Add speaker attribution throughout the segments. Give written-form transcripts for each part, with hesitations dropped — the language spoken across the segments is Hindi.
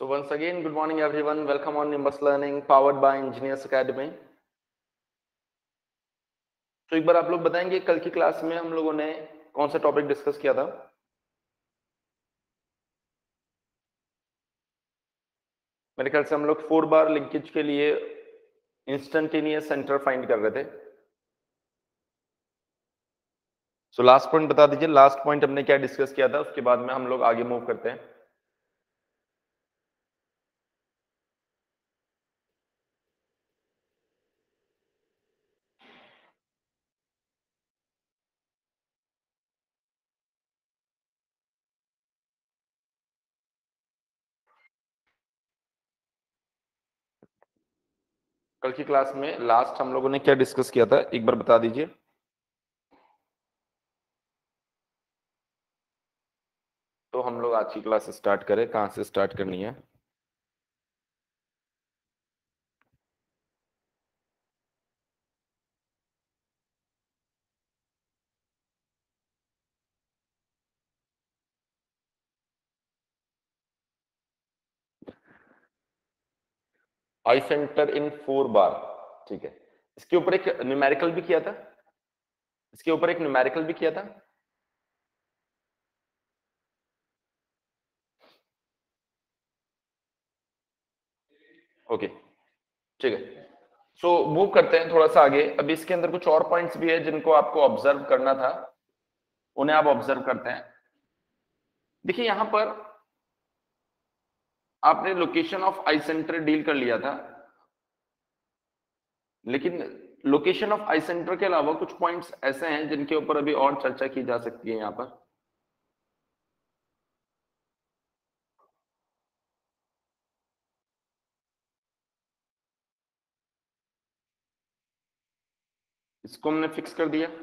Speaker 1: So once again, good morning everyone. Welcome on Nimbus Learning, powered by Engineers Academy. तो एक बार आप लोग बताएंगे कल की क्लास में हम लोगों ने कौन सा टॉपिक डिस्कस किया था? मेरे ख्याल से हम लोग 4 बार लिंकेज के लिए इंस्टेंटेनियस सेंटर फाइंड कर रहे थे. सो लास्ट पॉइंट बता दीजिए, लास्ट पॉइंट हमने क्या डिस्कस किया था, उसके बाद में हम लोग आगे मूव करते हैं. कल की क्लास में लास्ट हम लोगों ने क्या डिस्कस किया था, एक बार बता दीजिए. तो हम लोग आज की क्लास स्टार्ट करें, कहां से स्टार्ट करनी है? आई सेंटर इन 4 बार. ठीक है, इसके ऊपर एक न्यूमेरिकल भी किया था. इसके ऊपर एक न्यूमेरिकल भी किया था. ओके, ठीक है. सो मूव करते हैं थोड़ा सा आगे. अभी इसके अंदर कुछ और पॉइंट्स भी है जिनको आपको ऑब्जर्व करना था, उन्हें आप ऑब्जर्व करते हैं. देखिए यहां पर आपने location of I centre deal कर लिया था, लेकिन लोकेशन ऑफ आई सेंटर के अलावा कुछ पॉइंट्स ऐसे हैं जिनके ऊपर अभी और चर्चा की जा सकती है. यहां पर इसको हमने फिक्स कर दिया.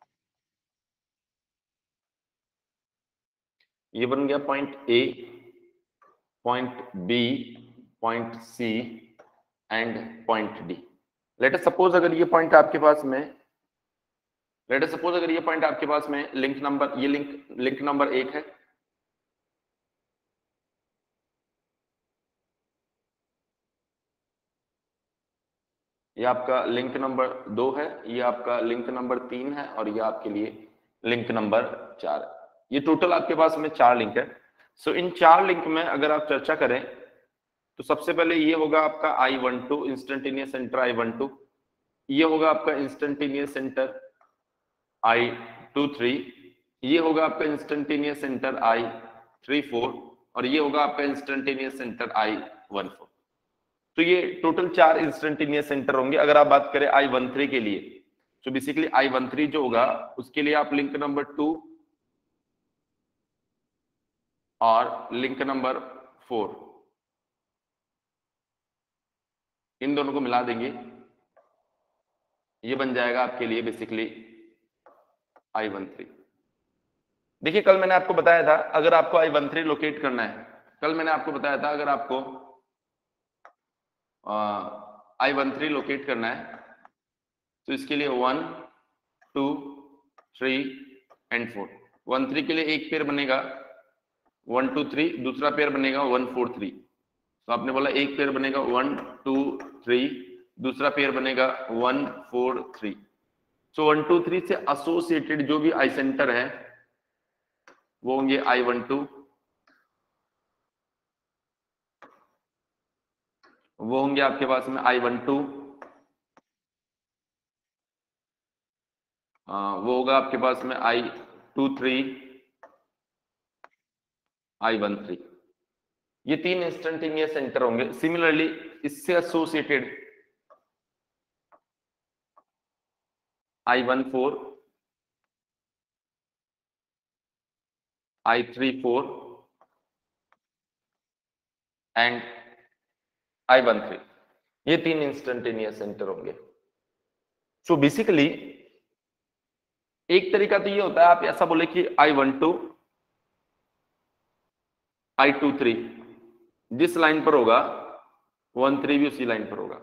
Speaker 1: ये बन गया point A, point B, point C and point D. Let us suppose अगर ये पॉइंट आपके पास में लिंक नंबर, ये लिंक नंबर 1 है. ये आपका लिंक नंबर 2 है, ये आपका लिंक नंबर 3 है, और ये आपके लिए लिंक नंबर 4 है. ये टोटल आपके पास में 4 लिंक है. सो इन 4 लिंक में अगर आप चर्चा करें तो सबसे पहले ये होगा आपका I12 इंस्टेंटेनियस सेंटर I12. ये होगा आपका इंस्टेंटेनियस सेंटर I23. ये होगा आपका इंस्टेंटेनियस सेंटर I34, और ये होगा आपका इंस्टेंटेनियस सेंटर I14. तो ये टोटल 4 इंस्टेंटेनियस सेंटर होंगे. अगर आप बात करें I13 के लिए, तो बेसिकली I13 जो होगा उसके लिए आप लिंक नंबर 2 और लिंक नंबर 4 इन दोनों को मिला देंगे. ये बन जाएगा आपके लिए बेसिकली I13. देखिए कल मैंने आपको बताया था अगर आपको I13 लोकेट करना है, कल मैंने आपको बताया था अगर आपको I13 लोकेट करना है तो इसके लिए 1, 2, 3 एंड 4. 13 के लिए एक पेयर बनेगा 1, 2, 3, दूसरा पेयर बनेगा 1, 4, 3. तो आपने बोला एक पेयर बनेगा 1, 2, 3, दूसरा पेयर बनेगा 1, 4, 3. सो 1, 2, 3 से एसोसिएटेड जो भी आई सेंटर है वो होंगे I12, वो होंगे आपके पास में I12, वो होगा आपके पास में I23, I13. ये 3 इंस्टेंटेनियस सेंटर होंगे. सिमिलरली इससे associated I14, I34 and I13, ये 3 इंस्टेंटेनियस सेंटर होंगे. सो बेसिकली एक तरीका तो ये होता है आप ऐसा बोले कि I12, I23 जिस लाइन पर होगा 13 भी उसी लाइन पर होगा.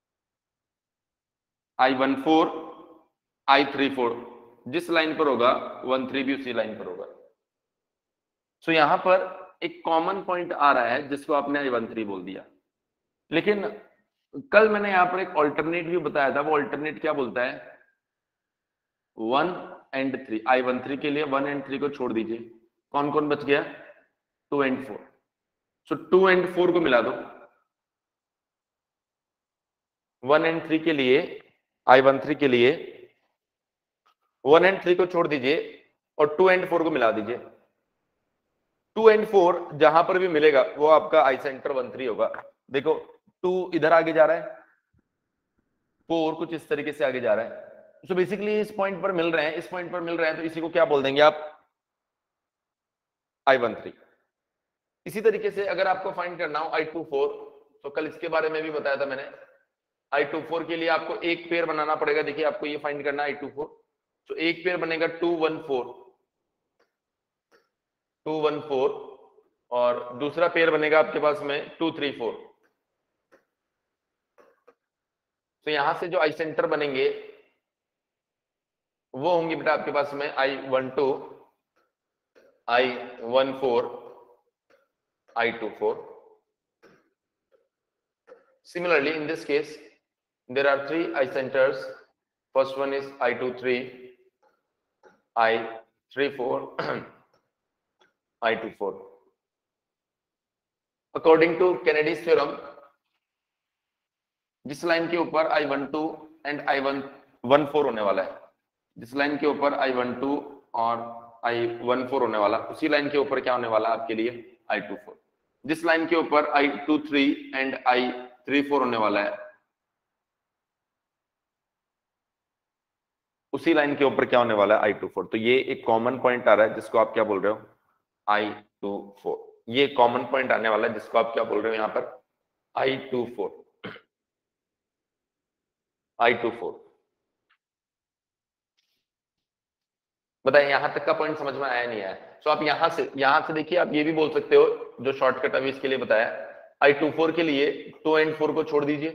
Speaker 1: I14, I34 जिस लाइन पर होगा 13 भी उसी लाइन पर होगा. सो यहां पर एक कॉमन पॉइंट आ रहा है जिसको आपने I13 बोल दिया, लेकिन कल मैंने यहाँ पर एक ऑल्टरनेट भी बताया था। वो ऑल्टरनेट क्या बोलता है, 1 and 3, I13 के लिए 1 and 3 को छोड़ दीजिए, कौन कौन बच गया, 2 and 4। सो 2 and 4 को मिला दो, 1 and 3 के लिए, I13 के लिए 1 and 3 को छोड़ दीजिए और 2 and 4 को मिला दीजिए। 2 and 4 जहां पर भी मिलेगा वो आपका I सेंटर 13 होगा। देखो 2 इधर आगे जा रहा है, 4 कुछ इस तरीके से आगे जा रहा है। सो बेसिकली इस पॉइंट पर मिल रहे हैं, इस पॉइंट पर मिल रहे हैं, तो इसी को क्या बोल देंगे आप, I13। इसी तरीके से अगर आपको फाइंड करना हो I24, तो कल इसके बारे में भी बताया था मैंने। I24 के लिए आपको एक पेयर बनाना पड़ेगा। देखिए आपको ये फाइंड करना है I24, तो एक पेयर बनेगा 214 और दूसरा पेयर बनेगा आपके पास में 234। तो यहां से जो आई सेंटर बनेंगे वो होंगे बेटा आपके पास में I12, I14, I24। Similarly, in this case, there are 3 I centers. First one is I23, I34, I24. According to Kennedy's theorem, जिस लाइन के ऊपर I12 एंड I14 होने वाला है, जिस लाइन के ऊपर I12 और I14 होने वाला, उसी लाइन के ऊपर क्या होने वाला आपके लिए, I24। जिस लाइन के ऊपर I23 एंड I34 होने वाला है, उसी लाइन के ऊपर क्या होने वाला है, I24। तो ये एक कॉमन पॉइंट आ रहा है जिसको आप क्या बोल रहे हो, I24। ये कॉमन पॉइंट आने वाला है जिसको आप क्या बोल रहे हो यहां पर, I24। बताइए यहां तक का पॉइंट समझ में आया नहीं आया। तो आप यहां से देखिए, आप ये भी बोल सकते हो, जो शॉर्टकट अभी इसके लिए बताया, I24 के लिए 2 and 4 को छोड़ दीजिए,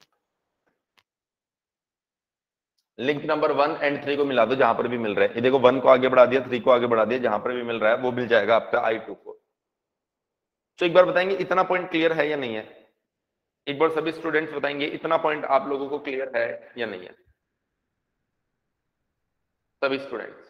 Speaker 1: लिंक नंबर 1 and 3 को मिला दो जहां पर भी मिल रहा है। ये देखो 1 को आगे बढ़ा दिया, 3 को आगे बढ़ा दिया, जहां पर भी मिल रहा है वो मिल जाएगा आपका I24। तो एक बार बताएंगे इतना पॉइंट क्लियर है या नहीं है, एक बार सभी स्टूडेंट्स बताएंगे इतना पॉइंट आप लोगों को क्लियर है या नहीं है, सभी स्टूडेंट्स।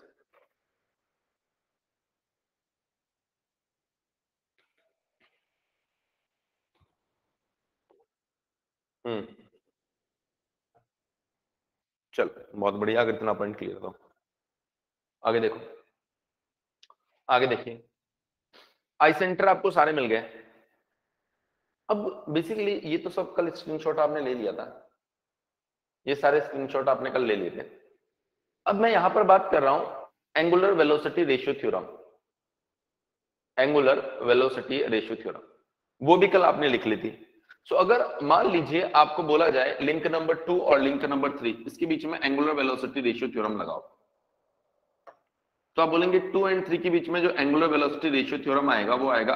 Speaker 1: चलो बहुत बढ़िया, अगर इतना पॉइंट क्लियर तो आगे देखो, आगे देखिए, आई सेंटर आपको सारे मिल गए। अब बेसिकली ये तो सब कल स्क्रीनशॉट आपने ले लिया था, ये सारे स्क्रीनशॉट आपने कल ले लिए थे। अब मैं यहां पर बात कर रहा हूं angular velocity ratio theorem, angular velocity ratio theorem, वो भी कल आपने लिख ली थी। सो अगर मान लीजिए आपको बोला जाए लिंक नंबर 2 और लिंक नंबर 3, इसके बीच में एंगुलर वेलोसिटी रेशियो थ्योरम लगाओ, तो आप बोलेंगे 2 and 3 के बीच में जो एंगुलर वेलोसिटी रेशियो थ्योरम आएगा वो आएगा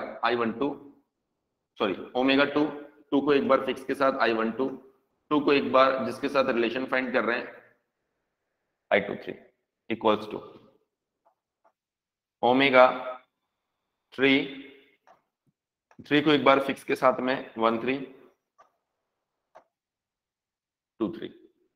Speaker 1: ओमेगा 2 को एक बार फिक्स के साथ I12, 2 को एक बार जिसके साथ रिलेशन फाइंड कर रहे हैं I23 इक्वल्स टू ओमेगा 3 को एक बार फिक्स के साथ में 1323।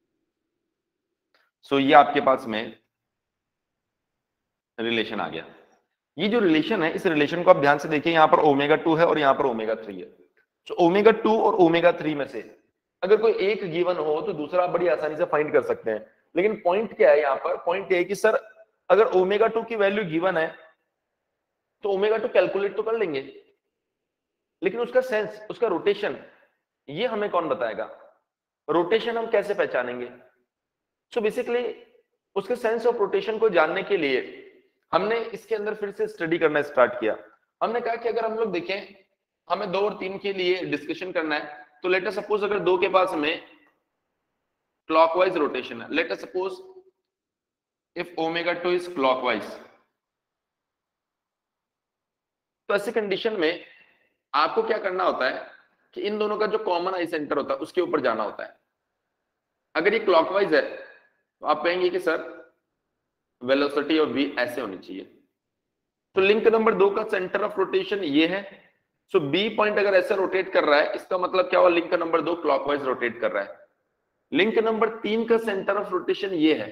Speaker 1: सो ये आपके पास में रिलेशन आ गया। ये जो रिलेशन है, इस रिलेशन को आप ध्यान से देखिए, यहां पर ओमेगा 2 है और यहां पर ओमेगा 3 है। तो ओमेगा 2 और ओमेगा 3 में से अगर कोई एक गिवन हो तो दूसरा आप बड़ी आसानी से फाइंड कर सकते हैं। लेकिन पॉइंट क्या है यहाँ पर, पॉइंट ये है कि सर अगर ओमेगा 2 की वैल्यू गिवन है तो ओमेगा 2 कैलकुलेट तो कर लेंगे, लेकिन उसका सेंस, उसका रोटेशन, ये हमें कौन बताएगा, रोटेशन हम कैसे पहचानेंगे। सो बेसिकली उसके सेंस ऑफ रोटेशन को जानने के लिए हमने इसके अंदर फिर से स्टडी करना स्टार्ट किया। हमने कहा कि अगर हम लोग देखें, हमें 2 और 3 के लिए डिस्कशन करना है, तो लेट अस सपोज अगर 2 के पास में क्लॉकवाइज रोटेशन है, let us suppose if omega 2 is clockwise, तो ऐसी कंडीशन में आपको क्या करना होता है कि इन दोनों का जो कॉमन आई सेंटर होता है उसके ऊपर जाना होता है। अगर ये क्लॉकवाइज है तो आप कहेंगे कि सर वेलोसिटी ऑफ v ऐसे होनी चाहिए, तो लिंक नंबर 2 का सेंटर ऑफ रोटेशन ये है। सो बी पॉइंट अगर ऐसे रोटेट कर रहा है, इसका मतलब क्या हुआ, लिंक नंबर 2 क्लॉकवाइज रोटेट कर रहा है। लिंक नंबर 3 का सेंटर ऑफ रोटेशन ये है।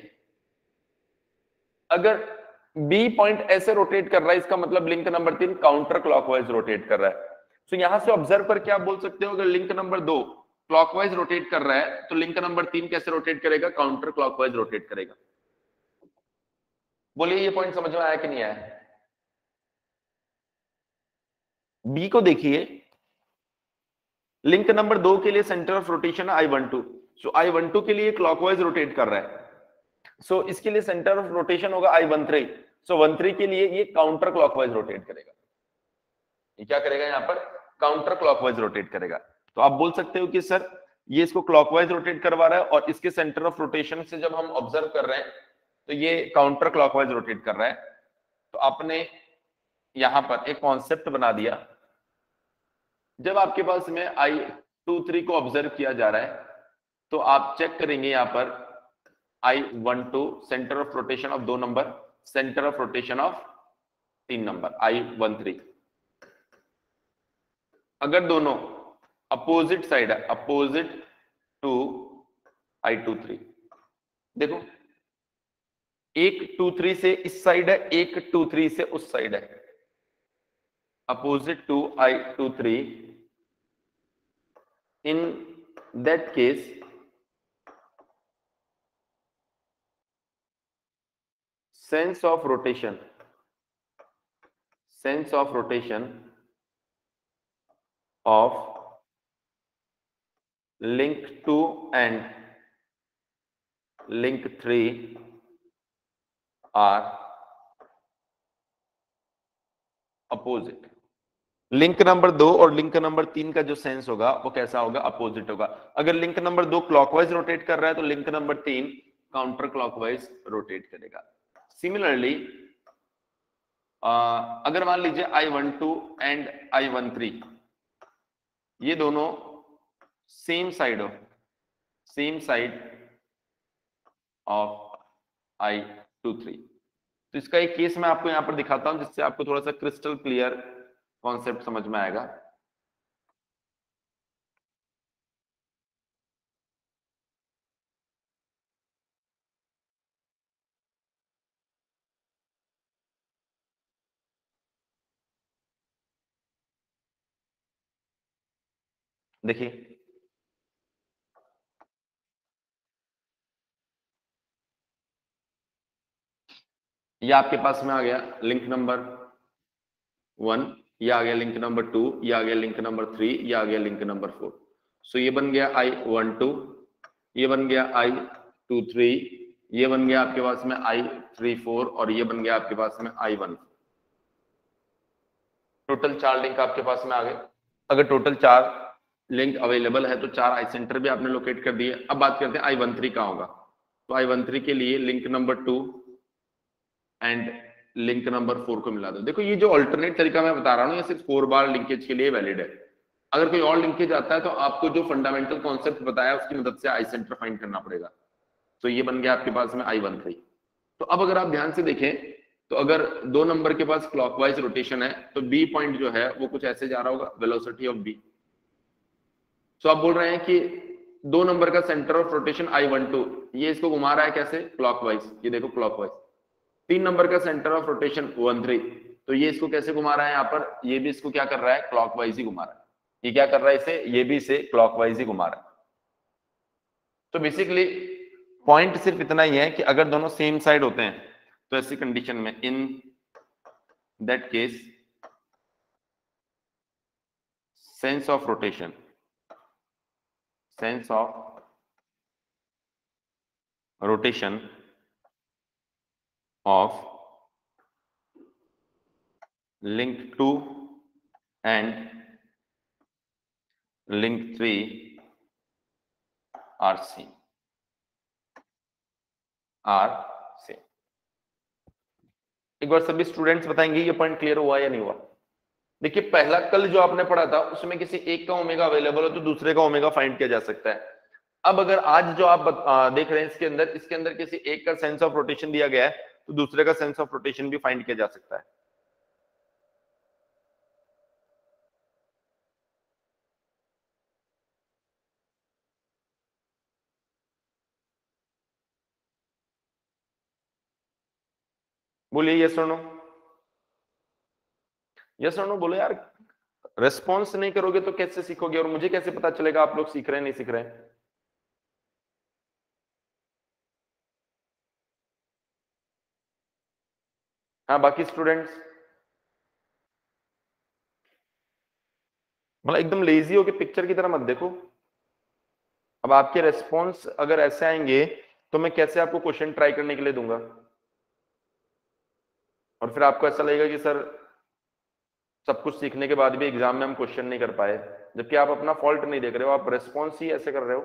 Speaker 1: अगर बी पॉइंट ऐसे रोटेट कर रहा है, इसका मतलब link number 3 counter clockwise rotate कर रहा है। तो यहां से ऑब्जर्व करके आप बोल सकते हो, अगर लिंक नंबर 2 क्लॉकवाइज रोटेट कर रहा है तो लिंक नंबर 3 कैसे रोटेट करेगा, काउंटर क्लॉकवाइज रोटेट करेगा। बोलिए ये पॉइंट समझ में आया कि नहीं आया? बी को देखिए, लिंक नंबर 2 के लिए सेंटर ऑफ रोटेशन है I12। सो I12 के लिए क्लॉकवाइज रोटेट कर रहा है। सो इसके लिए सेंटर ऑफ रोटेशन होगा I13। सो 13 के लिए ये काउंटर क्लॉकवाइज रोटेट करेगा। ये क्या करेगा, यहां पर काउंटर क्लॉकवाइज रोटेट करेगा। तो आप बोल सकते हो कि सर ये इसको क्लॉकवाइज रोटेट करवा रहा है और इसके सेंटर ऑफ रोटेशन से जब हम ऑब्जर्व कर रहे हैं तो ये काउंटर क्लॉकवाइज रोटेट कर रहा है। तो आपने यहां पर एक कॉन्सेप्ट बना दिया। जब आपके पास में I23 को ऑब्जर्व किया जा रहा है तो आप चेक करेंगे यहां पर I12 centre of rotation of 2 number, centre of rotation of 3 number I13। अगर दोनों अपोजिट साइड है, अपोजिट टू I23, देखो एक 23 से इस साइड है, एक 23 से उस साइड है, opposite to I23। in that case sense of rotation of link 2 and link 3 are opposite। Link number 2 और लिंक नंबर 3 का जो सेंस होगा वो कैसा होगा, अपोजिट होगा। अगर लिंक नंबर 2 क्लॉकवाइज रोटेट कर रहा है तो link number 3 counter clockwise rotate करेगा। सिमिलरली अगर मान लीजिए I12 एंड I13 ये दोनों सेम साइड ऑफ I23, तो इसका एक केस मैं आपको यहां पर दिखाता हूं जिससे आपको थोड़ा सा क्रिस्टल क्लियर कॉन्सेप्ट समझ में आएगा। देखिए ये आपके पास में आ गया लिंक नंबर 1, ये आ गया लिंक नंबर 2, ये आ गया लिंक नंबर 3, ये आ गया लिंक नंबर 4। सो ये बन गया I12, ये बन गया I23, ये बन गया आपके पास में I34 और ये बन गया आपके पास में I14। टोटल 4 लिंक आपके पास में आ गए। अगर टोटल 4 लिंक अवेलेबल है तो 4 आई सेंटर भी आपने लोकेट कर दिए। अब बात करते हैं I13 कहां होगा। तो I13 के लिए link number 2 and link number 4 को मिला दो। देखो ये जो अल्टरनेट तरीका मैं बता रहा हूं ये सिर्फ 4 बार लिंकेज के लिए वैलिड है। अगर कोई और लिंकेज आता है तो आपको जो फंडामेंटल कॉन्सेप्ट बताया उसकी मदद से आई सेंटर फाइंड करना पड़ेगा। तो ये बन गया आपके पास में I13। तो अब अगर आप ध्यान से देखें तो अगर 2 नंबर के पास क्लॉकवाइज रोटेशन है तो बी पॉइंट जो है वो कुछ ऐसे जा रहा होगा, वेलोसिटी ऑफ बी। तो आप बोल रहे हैं कि 2 नंबर का सेंटर ऑफ रोटेशन I12 ये इसको घुमा रहा है कैसे, क्लॉकवाइज। ये देखो क्लॉकवाइज। 3 नंबर का सेंटर ऑफ रोटेशन 13 तो ये इसको कैसे घुमा रहा है, यहाँ पर ये भी इसको क्या कर रहा है, क्लॉकवाइज ही घुमा रहा है। ये क्या कर रहा है इसे, ये भी इसे क्लॉकवाइज ही घुमा रहा है। तो बेसिकली पॉइंट सिर्फ इतना ही है कि अगर दोनों सेम साइड होते हैं तो ऐसी कंडीशन में in that case sense of rotation of link 2 and link 3 are same। एक बार सभी स्टूडेंट्स बताएंगे ये पॉइंट क्लियर हुआ या नहीं हुआ। देखिए पहला कल जो आपने पढ़ा था उसमें किसी एक का ओमेगा अवेलेबल हो तो दूसरे का ओमेगा फाइंड किया जा सकता है। अब अगर आज जो आप देख रहे हैं इसके अंदर किसी एक का सेंस ऑफ रोटेशन दिया गया है तो दूसरे का सेंस ऑफ रोटेशन भी फाइंड किया जा सकता है। बोलिए यस और नो, यस और नो बोलो यार। रेस्पॉन्स नहीं करोगे तो कैसे सीखोगे, और मुझे कैसे पता चलेगा आप लोग सीख रहे हैं नहीं सीख रहे हैं? हाँ बाकी स्टूडेंट्स, मतलब एकदम लेजी होके पिक्चर की तरह मत देखो। अब आपके रेस्पॉन्स अगर ऐसे आएंगे तो मैं कैसे आपको क्वेश्चन ट्राई करने के लिए दूंगा, और फिर आपको ऐसा लगेगा कि सर सब कुछ सीखने के बाद भी एग्जाम में हम क्वेश्चन नहीं कर पाए, जबकि आप अपना फॉल्ट नहीं देख रहे हो, आप रेस्पॉन्स ही ऐसे कर रहे हो।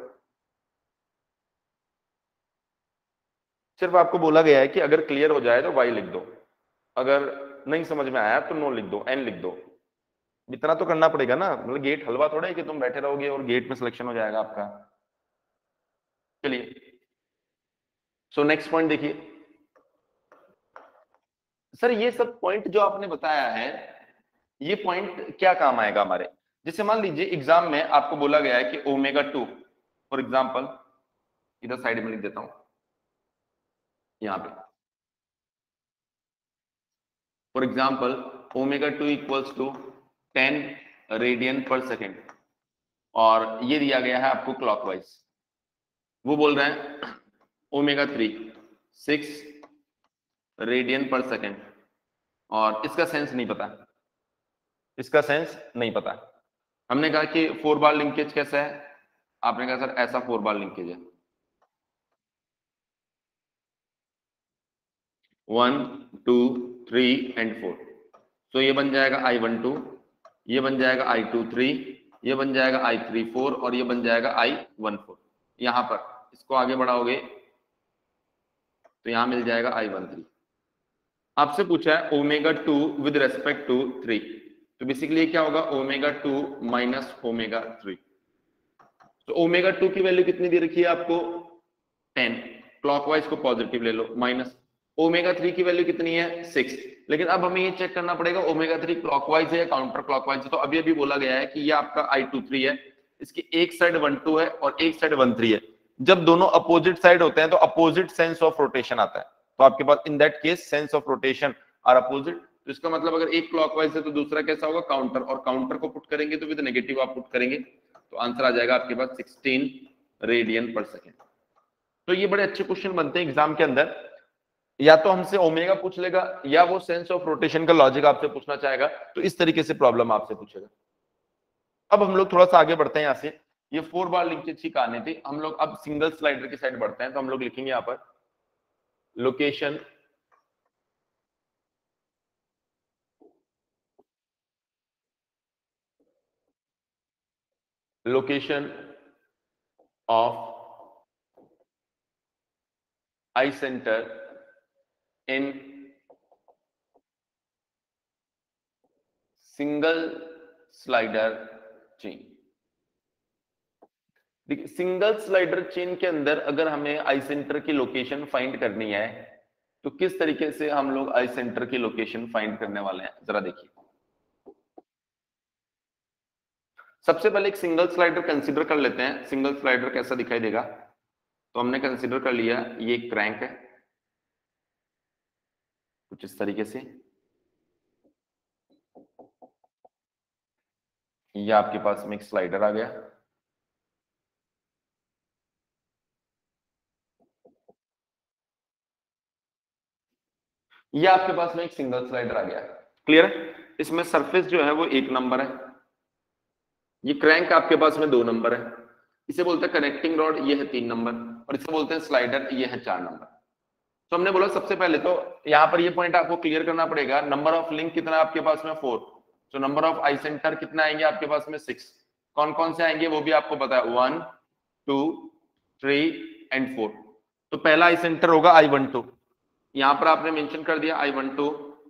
Speaker 1: सिर्फ आपको बोला गया है कि अगर क्लियर हो जाए तो वाई लिख दो, अगर नहीं समझ में आया तो नो लिख दो, एन लिख दो। इतना तो करना पड़ेगा ना, मतलब गेट हलवा थोड़ा है कि तुम बैठे रहोगे और गेट में सिलेक्शन हो जाएगा आपका। चलिए सो नेक्स्ट पॉइंट देखिए। सर ये सब पॉइंट जो आपने बताया है, ये पॉइंट क्या काम आएगा हमारे? जैसे मान लीजिए एग्जाम में आपको बोला गया है कि ओमेगा 2 फॉर एग्जाम्पल, इधर साइड में लिख देता हूं यहां पे, for example omega 2 equals to 10 radian per second, और ये दिया गया है आपको क्लॉकवाइज। वो बोल रहे हैं ओमेगा 3 6 रेडियन पर सेकेंड, और इसका सेंस नहीं पता, इसका सेंस नहीं पता। हमने कहा कि 4 बार लिंकेज कैसा है, आपने कहा सर ऐसा 4 बार लिंकेज है, 1 2 3 एंड 4। तो ये बन जाएगा I12, ये बन जाएगा I23, ये बन जाएगा I34, और ये बन जाएगा I14। यहां पर इसको आगे बढ़ाओगे तो यहां मिल जाएगा I13। आपसे पूछा है ओमेगा 2 विद रेस्पेक्ट टू 3, तो बेसिकली क्या होगा, ओमेगा 2 माइनस ओमेगा 3। तो ओमेगा 2 की वैल्यू कितनी दे रखी है आपको, 10, क्लॉकवाइज को पॉजिटिव ले लो, माइनस ओमेगा 3 की वैल्यू कितनी है, 6। लेकिन अब हमें ये चेक करना पड़ेगा ओमेगा 3 क्लॉकवाइज है या काउंटर क्लॉकवाइज है। तो अभी अभी बोला गया है कि ये आपका I23 है, इसकी एक साइड 12 है और एक साइड 13 है। जब दोनों अपोजिट साइड होते हैं तो अपोजिट सेंस ऑफ रोटेशन आता है, तो आपके पास in that case sense of rotation are opposite. तो इसका मतलब अगर एक क्लॉकवाइज है तो दूसरा कैसा होगा, काउंटर, और काउंटर को पुट करेंगे तो विद नेगेटिव आप पुट करेंगे, तो आंसर आ जाएगा आपके पास 16 रेडियन पर सेकेंड। तो ये बड़े अच्छे क्वेश्चन बनते हैं एग्जाम के अंदर, या तो हमसे ओमेगा पूछ लेगा या वो सेंस ऑफ रोटेशन का लॉजिक आपसे पूछना चाहेगा, तो इस तरीके से प्रॉब्लम आपसे पूछेगा। अब हम लोग थोड़ा सा आगे बढ़ते हैं यहाँ से, ये 4 बार लिंकेज की कहानी थी, हम लोग अब सिंगल स्लाइडर की साइड बढ़ते हैं। तो हम लोग लिखेंगे यहाँ पर location location of I centre in single slider chain. देखिए सिंगल स्लाइडर चेन के अंदर अगर हमें आई सेंटर की लोकेशन फाइंड करनी है तो किस तरीके से हम लोग आई सेंटर की लोकेशन फाइंड करने वाले हैं, जरा देखिए। सबसे पहले एक सिंगल स्लाइडर कंसीडर कर लेते हैं, सिंगल स्लाइडर कैसा दिखाई देगा। तो हमने कंसीडर कर लिया ये क्रैंक है कुछ इस तरीके से, ये आपके पास में एक स्लाइडर आ गया, ये आपके पास में एक सिंगल स्लाइडर आ गया। क्लियर है? इसमें सरफेस जो है वो 1 नंबर है, ये क्रैंक आपके पास में 2 नंबर है, इसे बोलते हैं कनेक्टिंग रॉड, ये है 3 नंबर, और इसे बोलते हैं स्लाइडर, ये है 4 नंबर। तो हमने बोला सबसे पहले तो यहाँ पर ये पॉइंट आपको क्लियर करना पड़ेगा, नंबर ऑफ लिंक कितना आपके पास में 4, तो नंबर ऑफ आई सेंटर कितना आएंगे आपके पास में 6। कौन कौन से आएंगे वो भी आपको पता है, 1 2 3 एंड 4। तो पहला आई सेंटर होगा I12, यहां पर आपने मेंशन कर दिया I12,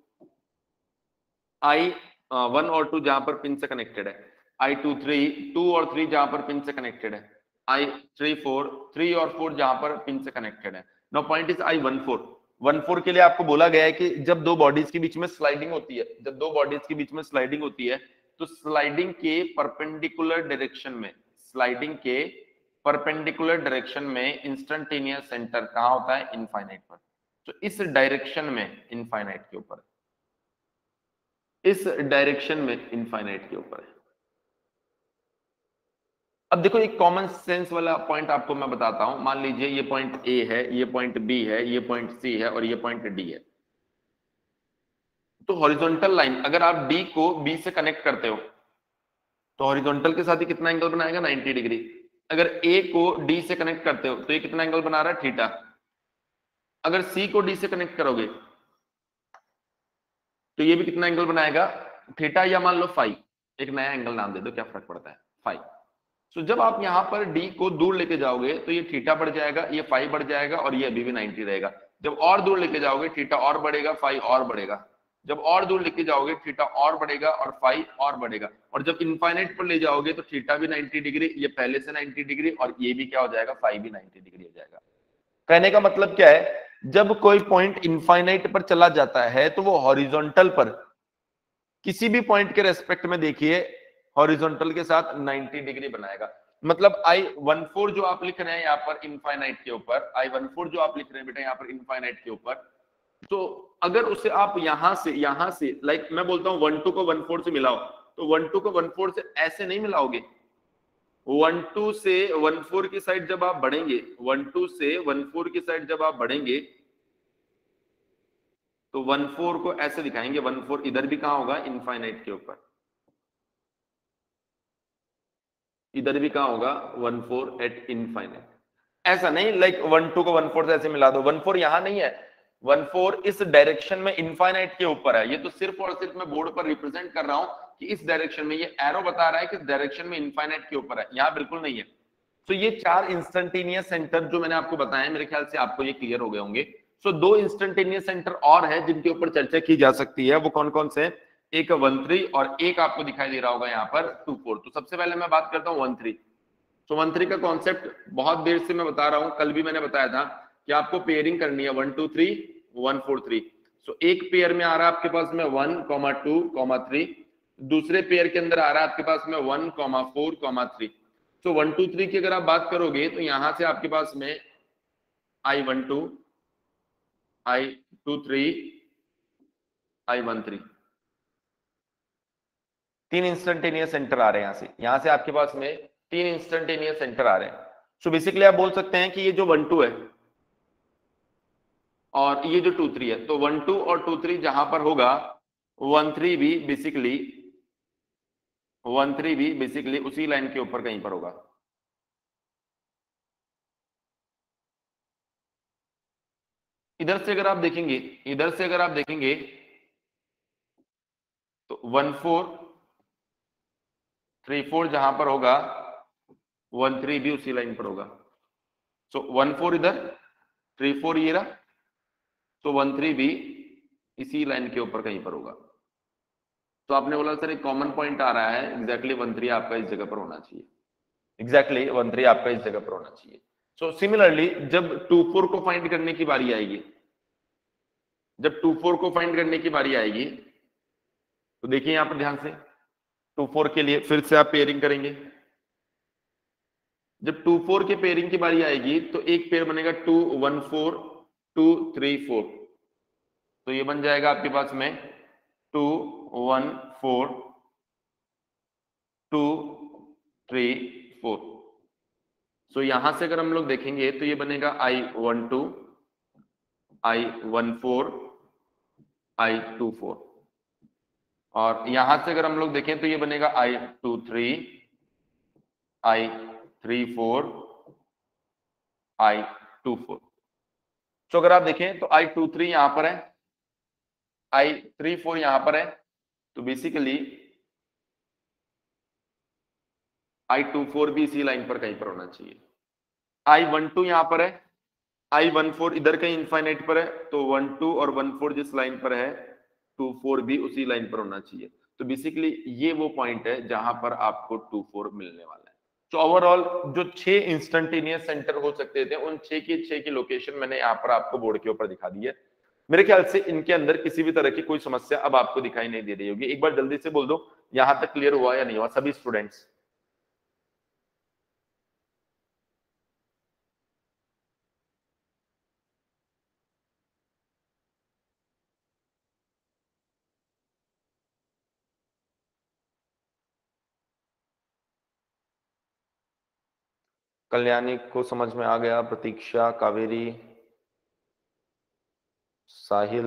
Speaker 1: I1 और 2 जहां पर पिन से कनेक्टेड है, I23 2 और 3 जहां पर पिन से कनेक्टेड है, I34 3 और 4 जहां पर पिन से कनेक्टेड है। नाउ पॉइंट इज I14 के लिए आपको बोला गया है कि जब दो बॉडीज के बीच में स्लाइडिंग होती है, जब दो बॉडीज के बीच में स्लाइडिंग होती है तो स्लाइडिंग के परपेंडिकुलर डायरेक्शन में, स्लाइडिंग के परपेंडिकुलर डायरेक्शन में इंस्टेंटेनियस सेंटर कहां होता है, इनफाइनाइट पर। तो इस डायरेक्शन में इनफाइनाइट के ऊपर, इस डायरेक्शन में इनफाइनाइट के ऊपर है। अब देखो एक कॉमन सेंस वाला पॉइंट आपको मैं बताता हूं। मान लीजिए ये पॉइंट ए है, ये पॉइंट बी है, ये पॉइंट सी है और ये पॉइंट डी है। तो हॉरिजॉन्टल लाइन अगर आप डी को बी से कनेक्ट करते हो तो हॉरिजॉन्टल के साथ ही कितना एंगल बनाएगा, 90 डिग्री। अगर ए को डी से कनेक्ट करते हो तो ये कितना एंगल बना रहा है, थीटा। अगर सी को डी से कनेक्ट करोगे तो ये भी कितना एंगल बनाएगा, थीटा, या मान लो फाई, एक नया एंगल नाम दे दो, क्या फर्क पड़ता है, फाई। तो जब आप यहां पर डी को दूर लेके जाओगे तो ये थीटा बढ़ जाएगा, ये फाई बढ़ जाएगा और ये अभी भी 90 रहेगा। जब और दूर लेके जाओगे थीटा और बढ़ेगा, फाई और बढ़ेगा। जब और दूर लेके जाओगे थीटा और बढ़ेगा और फाई और बढ़ेगा। और जब इनफाइनाइट पर ले जाओगे तो थीटा भी 90 डिग्री, ये पहले से 90 डिग्री और ये भी क्या हो जाएगा, फाई भी 90 डिग्री हो जाएगा। कहने का मतलब क्या है, जब कोई पॉइंट इनफाइनाइट पर चला जाता है तो वो हॉरिजॉन्टल पर किसी भी पॉइंट के रेस्पेक्ट में देखिए हॉरिजॉन्टल के साथ 90 डिग्री बनाएगा। मतलब I14 जो आप लिख रहे हैं यहाँ पर इनफाइनाइट के ऊपर, I14 जो आप लिख रहे हैं बेटा यहाँ पर इनफाइनाइट के ऊपर, तो अगर उसे आप यहां से लाइक मैं बोलता हूं 12 को 14 से मिलाओ, तो 12 को 14 से ऐसे नहीं मिलाओगे। 12 से 14 की साइड जब आप बढ़ेंगे, 12 से 14 की साइड जब आप बढ़ेंगे तो 14 को ऐसे दिखाएंगे। 14 इधर भी कहां होगा, इनफाइनाइट के ऊपर, इधर भी कहां होगा, 14 एट इनफाइनाइट। ऐसा नहीं लाइक 12 को 14 से ऐसे मिला दो, 14 यहां नहीं है, 14 इस डायरेक्शन में इनफाइनाइट के ऊपर है। ये तो सिर्फ और सिर्फ मैं बोर्ड पर रिप्रेजेंट कर रहा हूं कि इस डायरेक्शन में, ये एरो बता रहा है कि इस डायरेक्शन में इनफाइनाइट के ऊपर है, यहां बिल्कुल नहीं है। तो ये 4 इंस्टेंटेनियस सेंटर जो मैंने आपको बताया, मेरे ख्याल से आपको ये क्लियर हो गए होंगे। सो 2 इंस्टेंटेनियस सेंटर और है जिनके ऊपर चर्चा की जा सकती है, वो कौन कौन से, एक 13 और एक आपको दिखाई दे रहा होगा यहाँ पर 24। तो सबसे पहले मैं बात करता हूँ 13। तो 13 का कॉन्सेप्ट बहुत देर से मैं बता रहा हूं, कल भी मैंने बताया था कि आपको पेयरिंग करनी है 1 2 3 1 4 3। सो एक पेयर में आ रहा है आपके पास में 1 2 3, दूसरे पेयर के अंदर आ रहा है आपके पास में 1 4 3। सो 1 2 3 की अगर आप बात करोगे तो यहां से आपके पास में I12 I23 I13, 3 instantaneous centre आ रहे हैं। यहां से आपके पास में 3 इंस्टेंटेनियस सेंटर आ रहे हैं। सो बेसिकली आप बोल सकते हैं कि ये जो 1 2 है और ये जो 2 3 है, तो 1 2 और 2 3 जहां पर होगा 1 3 भी बेसिकली उसी लाइन के ऊपर कहीं पर होगा। इधर से अगर आप देखेंगे, तो 1 4 3 4 जहां पर होगा 1 3 भी उसी लाइन पर होगा। सो 1 4 इधर, 3 4 ये रहा, तो 1 3 भी इसी लाइन के ऊपर कहीं पर होगा। तो आपने बोला सर एक कॉमन पॉइंट आ रहा है, एग्जैक्टली 1 3 आपका इस जगह पर होना चाहिए, एग्जैक्टली 1 3 आपका इस जगह पर होना चाहिए। सो सिमिलरली जब 2 4 को फाइंड करने की बारी आएगी, जब 2 4 को फाइंड करने की बारी आएगी तो देखिए यहां पर ध्यान से, 2 4 के लिए फिर से आप पेयरिंग करेंगे। जब 2 4 के पेयरिंग की बारी आएगी तो एक पेयर बनेगा 2 1 4 2 3 4। तो ये बन जाएगा आपके पास में 2 1 4 2 3 4। सो यहां से अगर हम लोग देखेंगे तो ये बनेगा I12 I14 I24, और यहां से अगर हम लोग देखें तो ये बनेगा I23 I34 I24। तो अगर आप देखें तो I23 यहां पर है, I34 यहां पर है, तो बेसिकली I24 भी इसी लाइन पर कहीं पर होना चाहिए। I12 यहां पर है, I14 इधर कहीं इनफाइनाइट पर है, तो 1 2 और 1 4 जिस लाइन पर है 2 4 भी उसी लाइन पर होना चाहिए। तो बेसिकली ये वो पॉइंट है जहां पर आपको 2 4 मिलने वाला है। तो ओवरऑल जो 6 इंस्टेंटेनियस सेंटर हो सकते थे, उन 6 की लोकेशन मैंने यहाँ पर आपको बोर्ड के ऊपर दिखा दी है। मेरे ख्याल से इनके अंदर किसी भी तरह की कोई समस्या अब आपको दिखाई नहीं दे रही होगी। एक बार जल्दी से बोल दो यहां तक क्लियर हुआ या नहीं हुआ सभी स्टूडेंट्स। कल्याणी को समझ में आ गया, प्रतीक्षा, कावेरी, साहिल,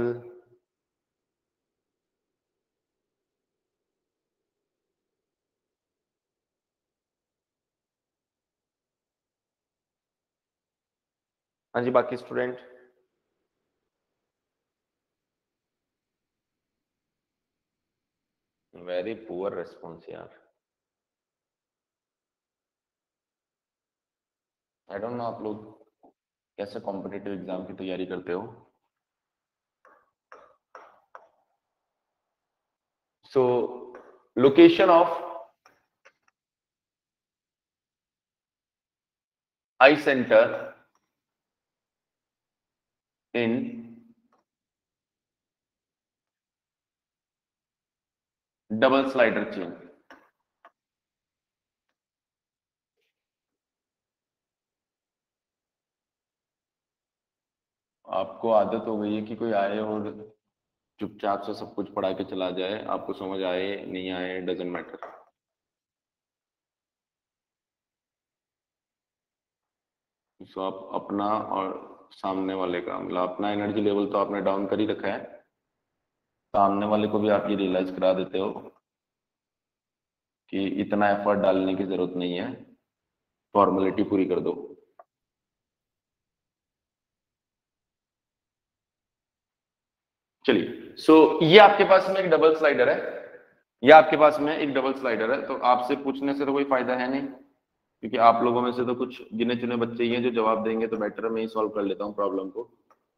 Speaker 1: हाँ जी बाकी स्टूडेंट। वेरी पुअर रेस्पॉन्स यार। आई डोंट नो आप लोग कैसे कॉम्पिटिटिव एग्जाम की तैयारी करते हो। So location of I centre in double slider chain. आपको आदत हो गई है कि कोई आए और चुपचाप से सब कुछ पढ़ा के चला जाए, आपको समझ आए नहीं आए डजेंट मैटर। सो आप अपना और सामने वाले का मतलब अपना एनर्जी लेवल तो आपने डाउन कर ही रखा है, सामने वाले को भी आप ये रियलाइज करा देते हो कि इतना एफर्ट डालने की जरूरत नहीं है, फॉर्मेलिटी पूरी कर दो। चलिए सो ये आपके पास में एक डबल स्लाइडर है, ये आपके पास में एक डबल स्लाइडर है, तो आपसे पूछने से तो कोई फायदा है नहीं, क्योंकि आप लोगों में से तो कुछ गिने चुने बच्चे ही हैं जो जवाब देंगे, तो बेटर मैं ही सॉल्व कर लेता हूँ प्रॉब्लम को।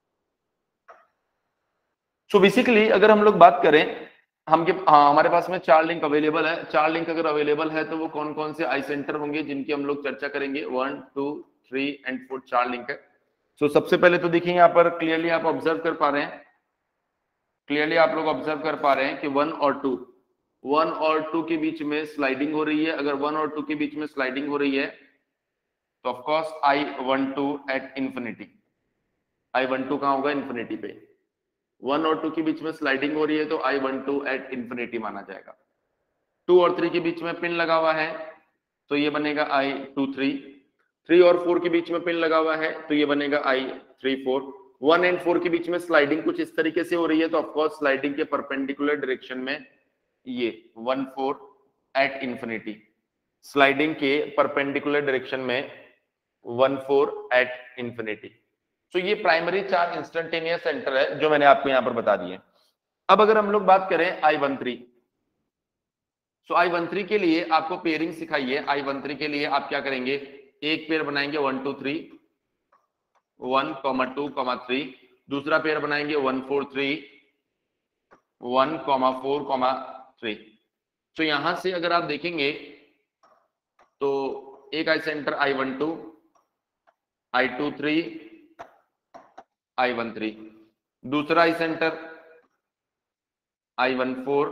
Speaker 1: सो बेसिकली अगर हम लोग बात करें, हाँ हमारे पास में 4 लिंक अवेलेबल है। 4 लिंक अगर अवेलेबल है तो वो कौन कौन से आई सेंटर होंगे जिनकी हम लोग चर्चा करेंगे। 1 2 3 एंड 4 4 लिंक है। सो सबसे पहले तो देखिए यहाँ पर क्लियरली आप ऑब्जर्व कर पा रहे हैं, क्लियरली आप लोग ऑब्जर्व कर पा रहे हैं कि 1 और 2 के बीच में स्लाइडिंग हो रही है। अगर 1 और 2 के बीच में स्लाइडिंग हो रही है तो of course I12 at infinity, I12 कहां होगा, इंफिनिटी पे। 1 और 2 के बीच में स्लाइडिंग हो रही है तो I12 एट इंफिनिटी माना जाएगा। 2 और 3 के बीच में पिन लगा हुआ है तो ये बनेगा I23। 3 और 4 के बीच में पिन लगा हुआ है तो ये बनेगा I34। 1 एंड 4 के बीच में स्लाइडिंग कुछ इस तरीके से हो रही है तो ऑफकोर्स स्लाइडिंग के परपेंडिकुलर डायरेक्शन में ये 14 एट इंफिनिटी, स्लाइडिंग के परपेंडिकुलर डायरेक्शन में 14 एट इंफिनिटी। तो ये प्राइमरी 4 इंस्टेंटेनियस सेंटर है जो मैंने आपको यहां पर बता दिए। अब अगर हम लोग बात करें I13, सो I13 के लिए आपको पेयरिंग सिखाइए। I13 के लिए आप क्या करेंगे, एक पेयर बनाएंगे 1 2 3 1 2 3, दूसरा पेयर बनाएंगे 1 4 3 1 4 3। तो यहां से अगर आप देखेंगे तो एक आई सेंटर I12 I23 I13, दूसरा आई centre I14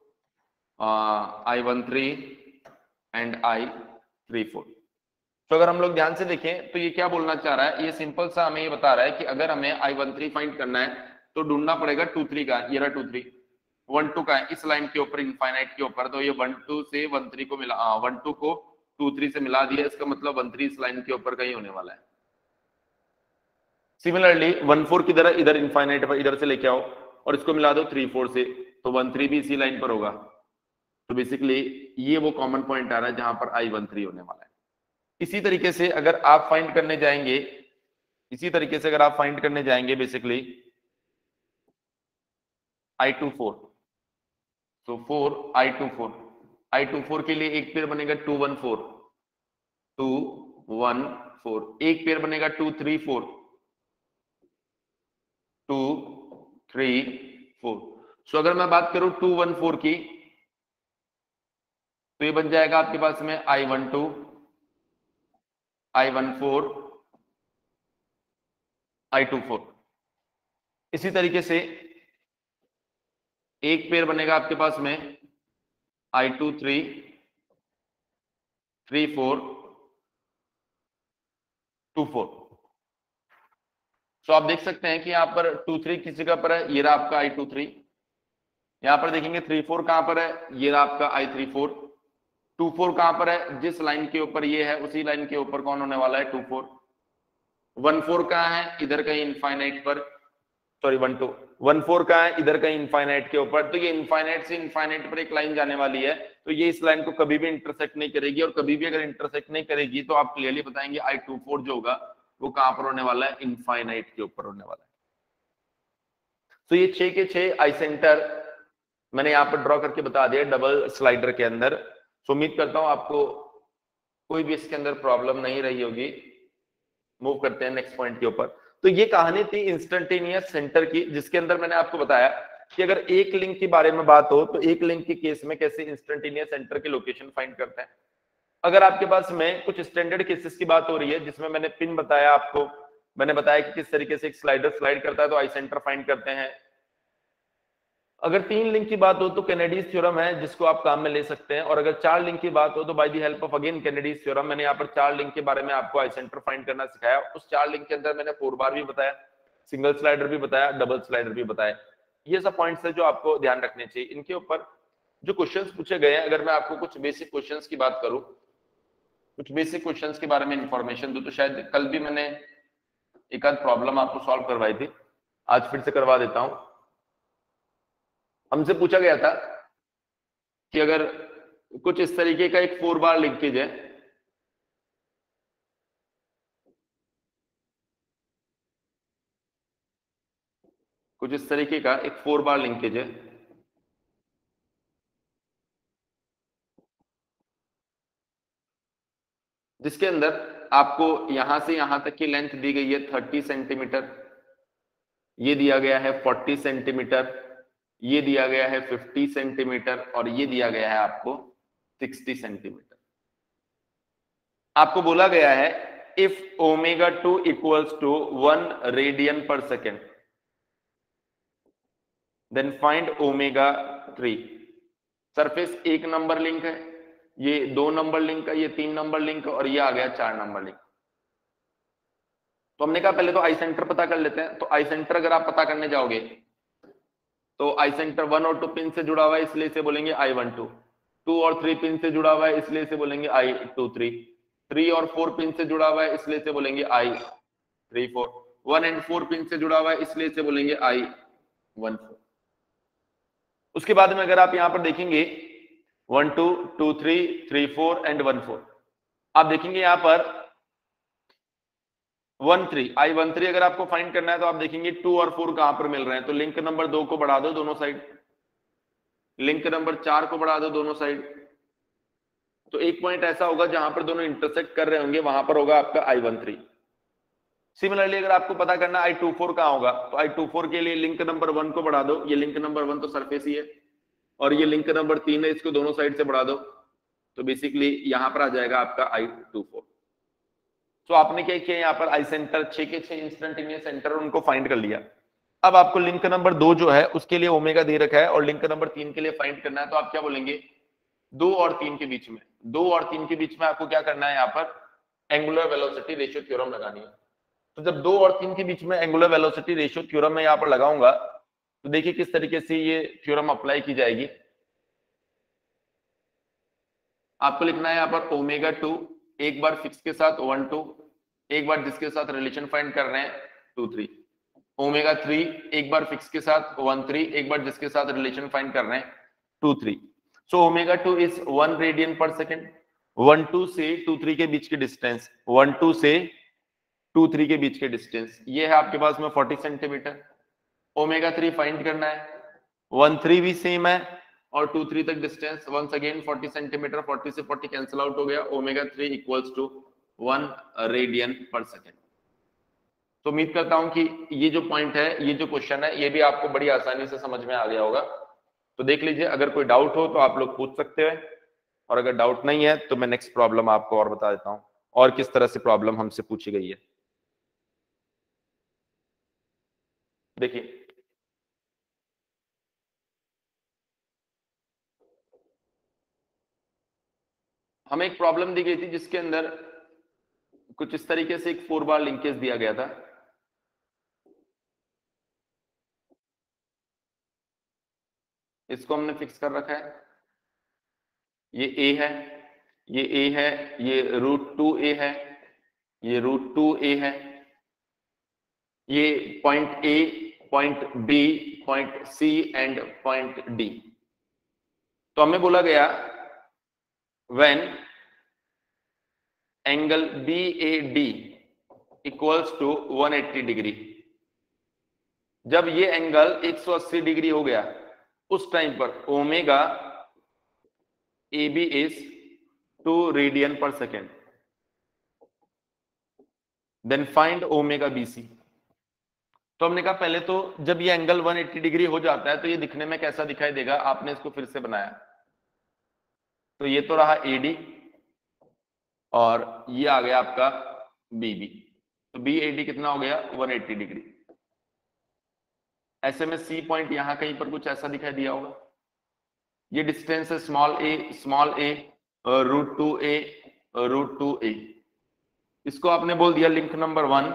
Speaker 1: I13 and I34। तो अगर हम लोग ध्यान से देखें तो ये क्या बोलना चाह रहा है, ये सिंपल सा हमें ये बता रहा है कि अगर हमें I13 फाइंड करना है तो ढूंढना पड़ेगा 2 3 का, ये रहा 2 3, 1 2 का है इस लाइन के ऊपर, इनफाइनाइट के ऊपर, तो ये 1 2 से 1 3 को मिला, 1 2 को 2 3 से मिला दिया, इसका मतलब 1 3 इस लाइन के ऊपर कहीं होने वाला है। सिमिलरली 1 4 की तरह इधर इनफाइनाइट पर इधर से लेके आओ और इसको मिला दो 3 4 से, तो 1 3 भी इसी लाइन पर होगा। तो बेसिकली ये वो कॉमन पॉइंट आ रहा है जहां पर I13 होने वाला है। इसी तरीके से अगर आप फाइंड करने जाएंगे, इसी तरीके से अगर आप फाइंड करने जाएंगे बेसिकली I24, तो 4 I24 के लिए एक पेयर बनेगा 2 1 4 2 1 4, एक पेयर बनेगा 2 3 4 2 3 4। सो अगर मैं बात करूं 2 1 4 की तो ये बन जाएगा आपके पास में I12 I14 I24। इसी तरीके से एक पेयर बनेगा आपके पास में I23 3 4 2 4। तो आप देख सकते हैं कि यहां पर 2 3 किस जगह पर है, ये रहा आपका I23। यहां पर देखेंगे 3 4 कहां पर है, ये रहा आपका I34। 24 कहां पर है, जिस लाइन के ऊपर ये है उसी लाइन के ऊपर कौन होने वाला है 24। 14 कहां है, इधर कहीं इनफाइनाइट पर, सॉरी 12, 14 कहां है, इधर कहीं इनफाइनाइट के ऊपर। तो ये इनफाइनाइट से इनफाइनाइट पर एक लाइन जाने वाली है, तो ये इस लाइन को कभी भी इंटरसेक्ट नहीं करेगी, और कभी भी अगर इंटरसेक्ट नहीं करेगी तो आप क्लियरली बताएंगे I24 जो होगा वो कहां पर होने वाला है, इनफाइनाइट के ऊपर होने वाला है। तो ये 6 के 6 आई सेंटर मैंने यहाँ पर ड्रॉ करके बता दिया डबल स्लाइडर के अंदर। तो उम्मीद करता हूं आपको कोई भी इसके अंदर प्रॉब्लम नहीं रही होगी। मूव करते हैं नेक्स्ट पॉइंट के ऊपर। तो ये कहानी थी इंस्टेंटेनियस सेंटर की, जिसके अंदर मैंने आपको बताया कि अगर एक लिंक के बारे में बात हो तो एक लिंक के केस में कैसे इंस्टेंटेनियस सेंटर की लोकेशन फाइंड करते हैं। अगर आपके पास में कुछ स्टैंडर्ड केसेस की बात हो रही है जिसमें मैंने पिन बताया आपको, मैंने बताया कि किस तरीके से एक स्लाइडर स्लाइड करता है तो आई सेंटर फाइंड करते हैं। अगर 3 लिंक की बात हो तो कैनेडीज थ्योरम है जिसको आप काम में ले सकते हैं, और अगर 4 लिंक की बात हो तो by the help of again Kennedy's theorem, मैंने यहाँ पर 4 लिंक के बारे में आपको आई सेंटर फाइंड करना सिखाया। उस 4 लिंक के अंदर मैंने 4 बार भी बताया, सिंगल स्लाइडर भी बताया, डबल स्लाइडर भी बताया। ये सब पॉइंट्स है जो आपको ध्यान रखने चाहिए। इनके ऊपर जो क्वेश्चंस पूछे गए हैं, अगर मैं आपको कुछ बेसिक क्वेश्चंस की बात करूं, कुछ बेसिक क्वेश्चंस के बारे में इंफॉर्मेशन दूं, तो शायद कल भी मैंने एक आध प्रॉब्लम आपको सॉल्व करवाई थी, आज फिर से करवा देता हूं। हमसे पूछा गया था कि अगर कुछ इस तरीके का एक 4 बार लिंकेज है, कुछ इस तरीके का एक 4 बार लिंकेज है, जिसके अंदर आपको यहां से यहां तक की लेंथ दी गई है 30 सेंटीमीटर, ये दिया गया है 40 सेंटीमीटर, ये दिया गया है 50 सेंटीमीटर, और ये दिया गया है आपको 60 सेंटीमीटर। आपको बोला गया है if omega 2 equals to 1 radian per second then find omega 3। Surface 1 number link है, ये 2 नंबर लिंक है, ये 3 नंबर लिंक है, और ये आ गया 4 नंबर लिंक। तो हमने कहा पहले तो आई सेंटर पता कर लेते हैं। तो आई सेंटर अगर आप पता करने जाओगे तो आई सेंटर 1 और 2 पिन से जुड़ा हुआ है, इसलिए इसे बोलेंगे I12। 2 और 3 पिन से जुड़ा हुआ है, इसलिए इसे बोलेंगे I23। 3 और 4 पिन से जुड़ा हुआ है, इसलिए इसे बोलेंगे I34। 1 एंड 4 पिन से जुड़ा हुआ है, इसलिए इसे बोलेंगे I14। उसके बाद में अगर आप यहां पर देखेंगे 1 2 2 3 3 4 एंड 1 4, आप देखेंगे यहां पर 1 3 I13 अगर आपको फाइंड करना है तो आप देखेंगे 2 और 4 कहां पर मिल रहे हैं, तो लिंक नंबर 2 को बढ़ा दो दोनों साइड, लिंक नंबर 4 को बढ़ा दो दोनों साइड। तो एक पॉइंट ऐसा होगा जहां पर दोनों इंटरसेक्ट कर रहे होंगे, वहां पर होगा आपका I13। सिमिलरली अगर आपको पता करना I24 कहां होगा, तो I24 के लिए लिंक नंबर 1 को बढ़ा दो, ये लिंक नंबर 1 तो सरफेस ही है, और ये लिंक नंबर 3 है, इसको दोनों साइड से बढ़ा दो, तो बेसिकली यहां पर आ जाएगा आपका I24। तो आपने क्या किया, यहाँ पर आई सेंटर 6 के 6 इंस्टेंटेनियस सेंटर उनको फाइंड कर लिया। अब आपको लिंक नंबर 2 जो है उसके लिए ओमेगा दे रखा है, और लिंक नंबर 3 के लिए फाइंड करना है, तो आप क्या बोलेंगे 2 और 3 के बीच में, 2 और 3 के बीच में आपको क्या करना है, यहाँ पर एंगुलर वेलोसिटी रेशियो थ्योरम लगानी है। तो जब 2 और 3 के बीच में एंगुलर वेलोसिटी रेशियो थ्योरम मैं यहाँ पर लगाऊंगा, तो देखिए किस तरीके से ये थ्योरम अप्लाई की जाएगी। आपको लिखना है यहाँ पर ओमेगा 2 एक बार फिक्स के साथ 1 2, एक बार जिसके साथ रिलेशन फाइंड कर रहे हैं 2 3, ओमेगा 3 एक बार फिक्स के साथ 1 3, एक बार जिसके साथ रिलेशन फाइंड कर रहे हैं 2 3। So omega 2 is 1 radian per second. 1 2 से 2 3 के बीच की डिस्टेंस, 1 2 से 2 3 के बीच के डिस्टेंस ये है आपके पास में 40 सेंटीमीटर। ओमेगा 3 फाइंड करना है, 1 3 भी सेम है, और 2 3 तक डिस्टेंस वंस अगेन 40 सेंटीमीटर, 40 से 40 कैंसिल आउट हो गया, omega 3 equals to 1 radian per second. तो उम्मीद करता हूं कि ये जो पॉइंट है, ये जो क्वेश्चन है, ये भी आपको बड़ी आसानी से समझ में आ गया होगा। तो देख लीजिए, अगर कोई डाउट हो तो आप लोग पूछ सकते हैं, और अगर डाउट नहीं है तो मैं नेक्स्ट प्रॉब्लम आपको और बता देता हूं और किस तरह से प्रॉब्लम हमसे पूछी गई है। देखिए हमें एक प्रॉब्लम दी गई थी जिसके अंदर कुछ इस तरीके से एक 4 बार लिंकेज दिया गया था। इसको हमने फिक्स कर रखा है, ये ए है, ये ए है, ये √2a है, ये √2a है, ये point A, point B, point C and point D. तो हमें बोला गया when angle BAD equals to 180 degree, जब ये एंगल 180 डिग्री हो गया उस टाइम पर omega AB is 2 radian per second, then find omega BC। तो हमने कहा पहले तो जब ये एंगल 180 डिग्री हो जाता है तो ये दिखने में कैसा दिखाई देगा, आपने इसको फिर से बनाया तो ये तो रहा AD और ये आ गया आपका BB, तो BAD कितना हो गया 180 डिग्री। ऐसे में C पॉइंट यहां कहीं पर कुछ ऐसा दिखाई दिया होगा, ये डिस्टेंस है स्मॉल a √2a √2a, इसको आपने बोल दिया लिंक नंबर 1,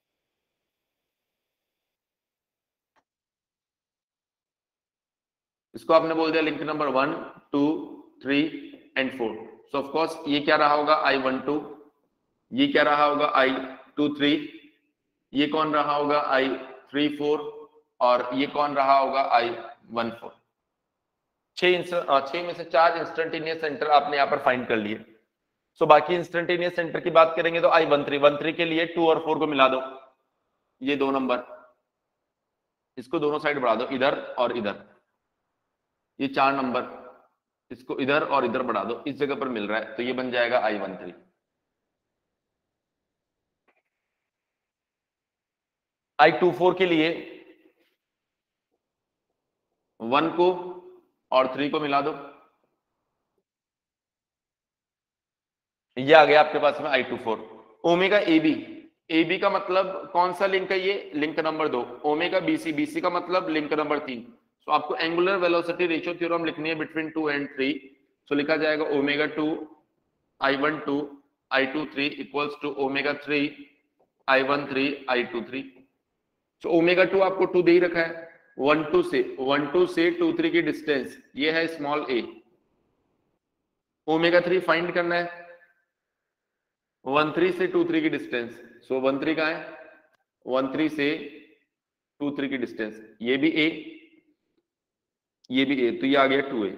Speaker 1: इसको आपने बोल दिया link number 1 2 3 and 4। So of course ये क्या रहा होगा I12, ये क्या रहा होगा I23, ये कौन रहा होगा I34 और ये कौन रहा होगा I14। 6 में से 4 इंस्टेंटेनियस सेंटर आपने यहाँ पर फाइंड कर लिए। सो बाकी इंस्टेंटेनियस सेंटर की बात करेंगे तो I13 के लिए 2 और 4 को मिला दो, ये 2 नंबर, इसको दोनों साइड बढ़ा दो, इधर और इधर, ये 4 नंबर, इसको इधर और इधर बढ़ा दो, इस जगह पर मिल रहा है तो ये बन जाएगा I13। I24 के लिए 1 को और 3 को मिला दो, ये आ गया आपके पास में I24। ओमेगा AB का मतलब कौन सा लिंक है, ये लिंक नंबर 2। ओमेगा BC का मतलब लिंक नंबर 3। तो आपको एंगुलर वेलोसिटी रेशियो थ्योरम लिखनी है बिटवीन 2 एंड 3, तो लिखा जाएगा omega 2 I12 I23 equals to omega 3 I13 I23। तो ओमेगा 2 आपको 2 दे ही रखा है, 1 2 से 2 3 की डिस्टेंस ये है स्मॉल a। ओमेगा 3 फाइंड करना है 1 3 से 2 3 की डिस्टेंस, सो 1 3 कहाँ है, 1 3 से 2 3 की डिस्टेंस, ये भी a ये भी a, तो ये आ गया 2a।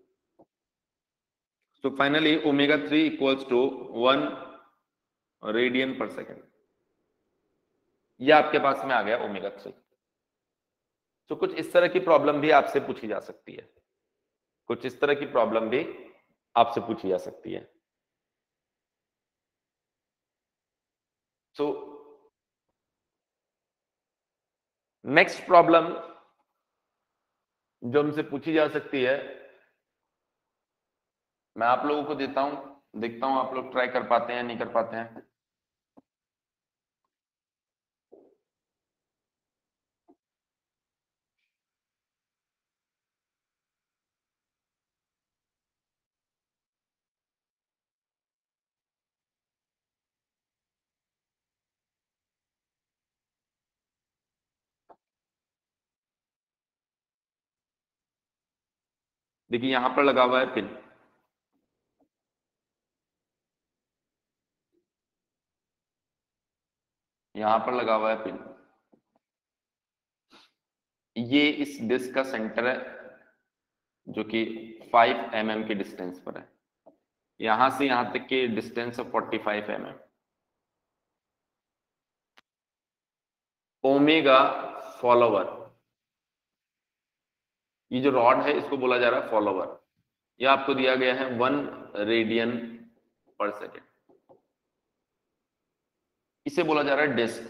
Speaker 1: So finally omega 3 equals to 1 radian per second, ये आपके पास में आ गया ओमेगा 3। तो कुछ इस तरह की प्रॉब्लम भी आपसे पूछी जा सकती है, कुछ इस तरह की प्रॉब्लम भी आपसे पूछी जा सकती है। सो नेक्स्ट प्रॉब्लम जो हमसे पूछी जा सकती है, मैं आप लोगों को देता हूं, देखता हूं आप लोग ट्राई कर पाते हैं नहीं कर पाते हैं। देखिए यहां पर लगा हुआ है पिन, यहां पर लगा हुआ है पिन, ये इस डिस्क का सेंटर है जो कि 5 mm की डिस्टेंस पर है, यहां से यहां तक की डिस्टेंस है 45 mm। ओमेगा फॉलोवर, ये जो रॉड है इसको बोला जा रहा है फॉलोवर, ये आपको दिया गया है 1 रेडियन पर सेकेंड, इसे बोला जा रहा है डिस्क।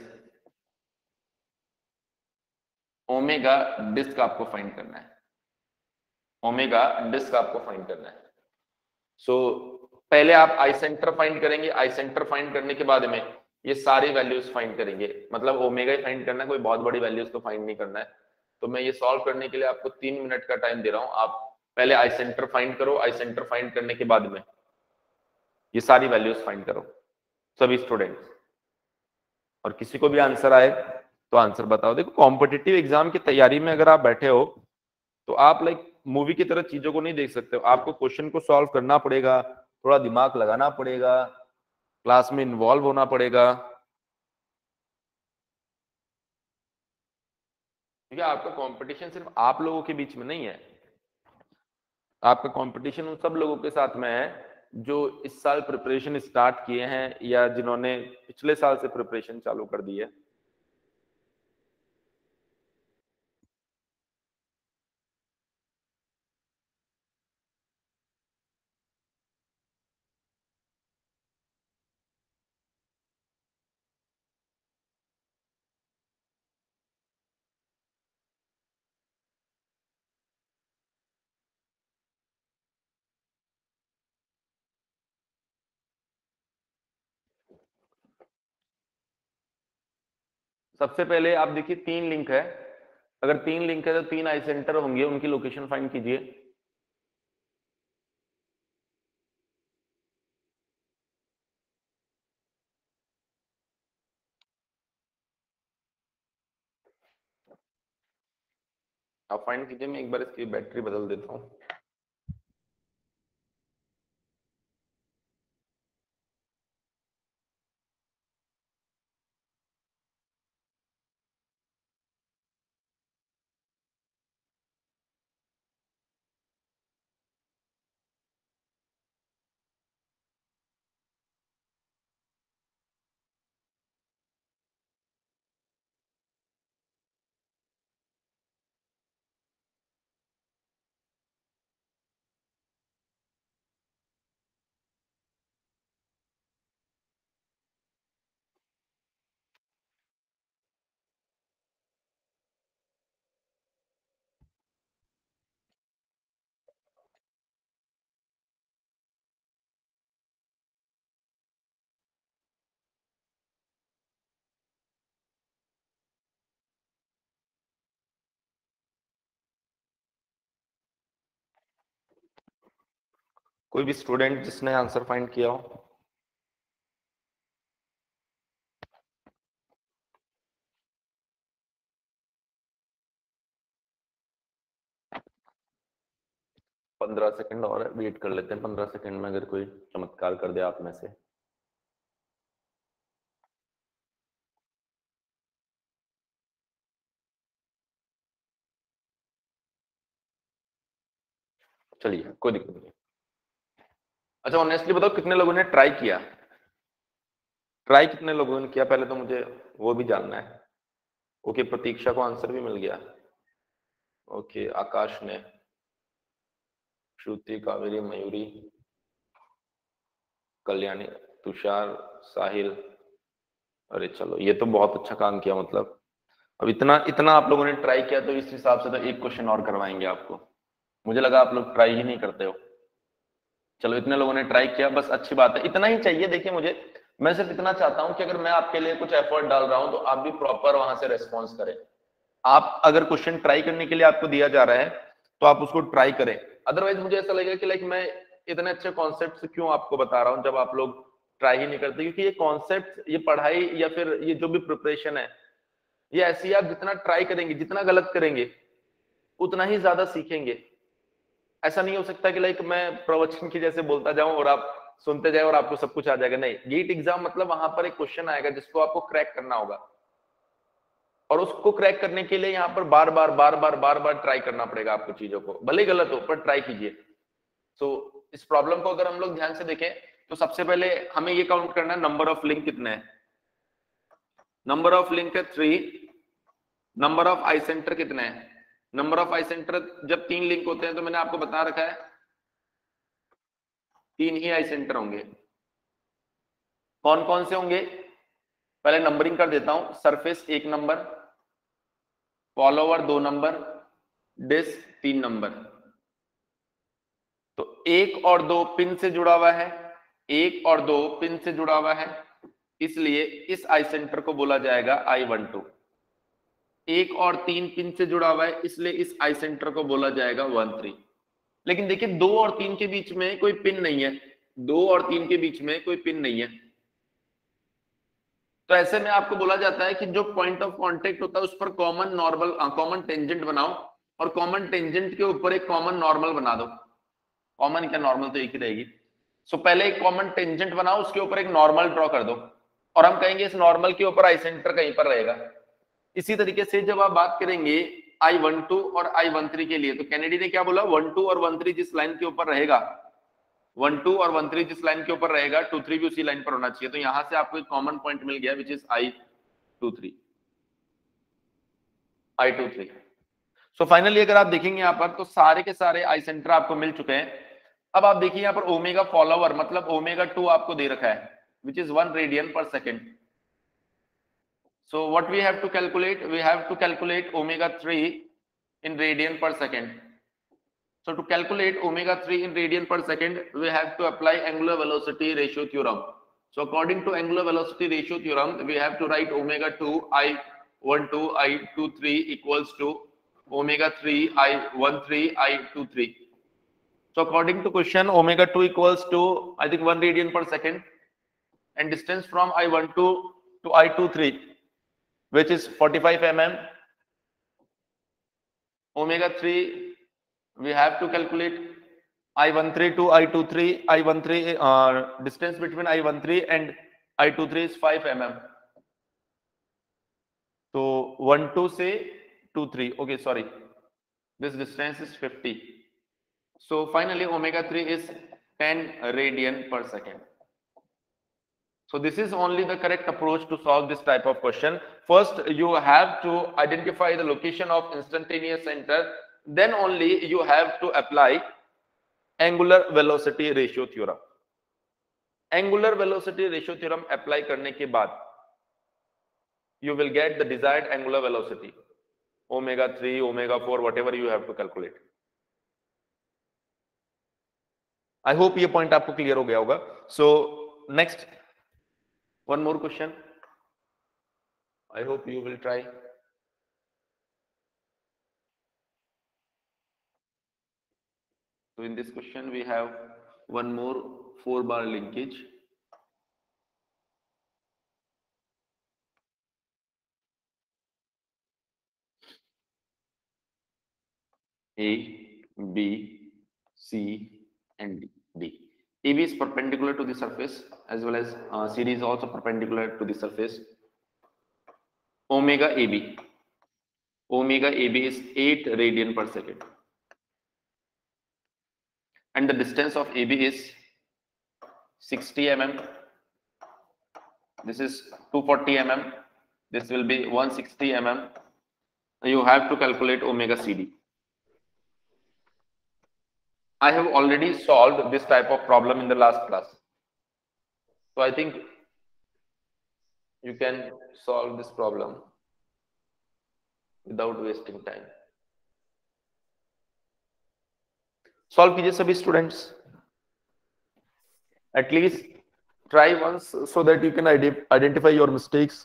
Speaker 1: ओमेगा डिस्क आपको फाइंड करना है, ओमेगा डिस्क आपको फाइंड करना है। सो पहले आप आई सेंटर फाइंड करेंगे, आई सेंटर फाइंड करने के बाद में ये सारी वैल्यूज फाइंड करेंगे, मतलब ओमेगा ही फाइंड करना है, कोई बहुत बड़ी वैल्यूज तो फाइंड नहीं करना है। तो मैं ये सॉल्व करने के लिए आपको 3 मिनट का टाइम दे रहा हूं, आप पहले आई सेंटर फाइंड करो, आई सेंटर फाइंड करने के बाद में ये सारी वैल्यूज फाइंड करो सभी स्टूडेंट्स, और किसी को भी आंसर आए तो आंसर बताओ। देखो कॉम्पिटिटिव एग्जाम की तैयारी में अगर आप बैठे हो तो आप लाइक मूवी की तरह चीजों को नहीं देख सकते हो, आपको क्वेश्चन को सॉल्व करना पड़ेगा, थोड़ा दिमाग लगाना पड़ेगा, क्लास में इन्वॉल्व होना पड़ेगा। ठीक है, आपका कंपटीशन सिर्फ आप लोगों के बीच में नहीं है, आपका कंपटीशन उन सब लोगों के साथ में है जो इस साल प्रिपरेशन स्टार्ट किए हैं या जिन्होंने पिछले साल से प्रिपरेशन चालू कर दी है। सबसे पहले आप देखिए 3 लिंक है, अगर 3 लिंक है तो 3 आई सेंटर होंगे, उनकी लोकेशन फाइंड कीजिए। आप फाइंड कीजिए, मैं एक बार इसकी बैटरी बदल देता हूँ। कोई भी स्टूडेंट जिसने आंसर फाइंड किया हो? पंद्रह सेकंड और वेट कर लेते हैं, 15 सेकंड में अगर कोई चमत्कार कर दे आप में से। चलिए, कोई दिक्कत नहीं। अच्छा, ऑनेस्टली बताओ कितने लोगों ने ट्राई किया? ट्राई कितने लोगों ने किया, पहले तो मुझे वो भी जानना है। ओके, प्रतीक्षा को आंसर भी मिल गया। ओके, आकाश ने, श्रुति, कावेरी, मयूरी, कल्याणी, तुषार, साहिल। अरे चलो, ये तो बहुत अच्छा काम किया। मतलब अब इतना इतना आप लोगों ने ट्राई किया तो इस हिसाब से तो एक क्वेश्चन और करवाएंगे आपको। मुझे लगा आप लोग ट्राई ही नहीं करते हो। चलो, इतने लोगों ने ट्राई किया, बस अच्छी बात है, इतना ही चाहिए। देखिए, मुझे, मैं सिर्फ इतना चाहता हूं कि अगर मैं आपके लिए कुछ एफर्ट डाल रहा हूं तो आप भी प्रॉपर वहां से रेस्पॉन्स करें। आप अगर क्वेश्चन ट्राई करने के लिए आपको दिया जा रहा है तो आप उसको ट्राई करें। अदरवाइज मुझे ऐसा लगेगा कि मैं इतने अच्छे कॉन्सेप्ट क्यों आपको बता रहा हूं जब आप लोग ट्राई ही नहीं करते। क्योंकि ये कॉन्सेप्ट, ये पढ़ाई या फिर ये जो भी प्रिपरेशन है, ये ऐसी, आप जितना ट्राई करेंगे, जितना गलत करेंगे, उतना ही ज्यादा सीखेंगे। ऐसा नहीं हो सकता कि मैं प्रवचन की जैसे बोलता जाऊं और आप सुनते जाए और आपको सब कुछ आ जाएगा। नहीं, गेट एग्जाम मतलब वहां पर एक क्वेश्चन आएगा जिसको आपको क्रैक करना होगा, और उसको क्रैक करने के लिए यहाँ पर बार बार बार बार बार बार ट्राई करना पड़ेगा आपको। चीजों को भले गलत हो पर ट्राई कीजिए। तो इस प्रॉब्लम को अगर हम लोग ध्यान से देखें तो सबसे पहले हमें ये काउंट करना है, नंबर ऑफ लिंक कितने हैं। नंबर ऑफ लिंक है 3। नंबर ऑफ आई सेंटर कितने हैं? नंबर ऑफ आई सेंटर, जब 3 लिंक होते हैं तो मैंने आपको बता रखा है 3 ही आई सेंटर होंगे। कौन कौन से होंगे? पहले नंबरिंग कर देता हूं। Surface 1 number, follower 2 number, disc 3 number. तो 1 और 2 पिन से जुड़ा हुआ है, 1 और 2 पिन से जुड़ा हुआ है, इसलिए इस आई सेंटर को बोला जाएगा I12। 1 और 3 पिन से जुड़ा हुआ है, इसलिए इस आई सेंटर को बोला जाएगा 13। लेकिन देखिए 2 और 3 के बीच में कोई पिन नहीं है, 2 और 3 के बीच में कोई पिन नहीं है। तो ऐसे में आपको बोला जाता है कि जो पॉइंट ऑफ कांटेक्ट होता है उस पर कॉमन नॉर्मल, कॉमन टेंजेंट बनाओ, और कॉमन टेंजेंट के ऊपर एक कॉमन नॉर्मल बना दो। कॉमन क्या, नॉर्मल तो एक ही रहेगी। सो पहले एक कॉमन टेंजेंट बनाओ, उसके ऊपर एक नॉर्मल ड्रॉ कर दो, और हम कहेंगे इस नॉर्मल के ऊपर आई सेंटर कहीं पर रहेगा। इसी तरीके से जब आप बात करेंगे I12 और I13 के लिए, तो कैनेडी ने क्या बोला, 12 और 13 जिस लाइन के ऊपर रहेगा, 12 और 13 जिस लाइन के ऊपर रहेगा, 23 भी उसी लाइन पर होना चाहिए। तो यहां से आपको एक कॉमन पॉइंट मिल गया which is I23। So finally अगर आप देखेंगे यहां पर, तो सारे के सारे आई सेंटर आपको मिल चुके हैं। अब आप देखिए यहां पर ओमेगा फॉलोवर मतलब ओमेगा 2 आपको दे रखा है which is 1 radian per second. So what we have to calculate? We have to calculate omega 3 in radian per second. So to calculate omega 3 in radian per second, we have to apply angular velocity ratio theorem. So according to angular velocity ratio theorem, we have to write omega 2 I12 I23 equals to omega 3 I13 I23. So according to question, omega 2 equals to I think 1 radian per second, and distance from I12 to I23, which is 45 mm. Omega 3 we have to calculate I13 to I23. I13 distance between I13 and I23 is 5 mm. So 12 say 23. Okay, sorry. This distance is 50. So finally omega 3 is 10 radian per second. So this is only the correct approach to solve this type of question. First, you have to identify the location of instantaneous center. Then only you have to apply angular velocity ratio theorem. Angular velocity ratio theorem apply करने के बाद you will get the desired angular velocity, omega 3, omega 4, whatever you have to calculate. I hope ये point आपको clear हो गया होगा. So next, one more question. I hope you will try. So in this question we have one more 4-bar linkage. A, B, C and D. AB is perpendicular to the surface as well as CD is also perpendicular to the surface. Omega AB. Omega AB is 8 radian per second. And the distance of AB is 60 mm. This is 240 mm. This will be 160 mm. You have to calculate omega CD. I have already solved this type of problem in the last class. So I think you can solve this problem without wasting time. Solve कीजिए सभी students. At least try once so that you can identify your mistakes.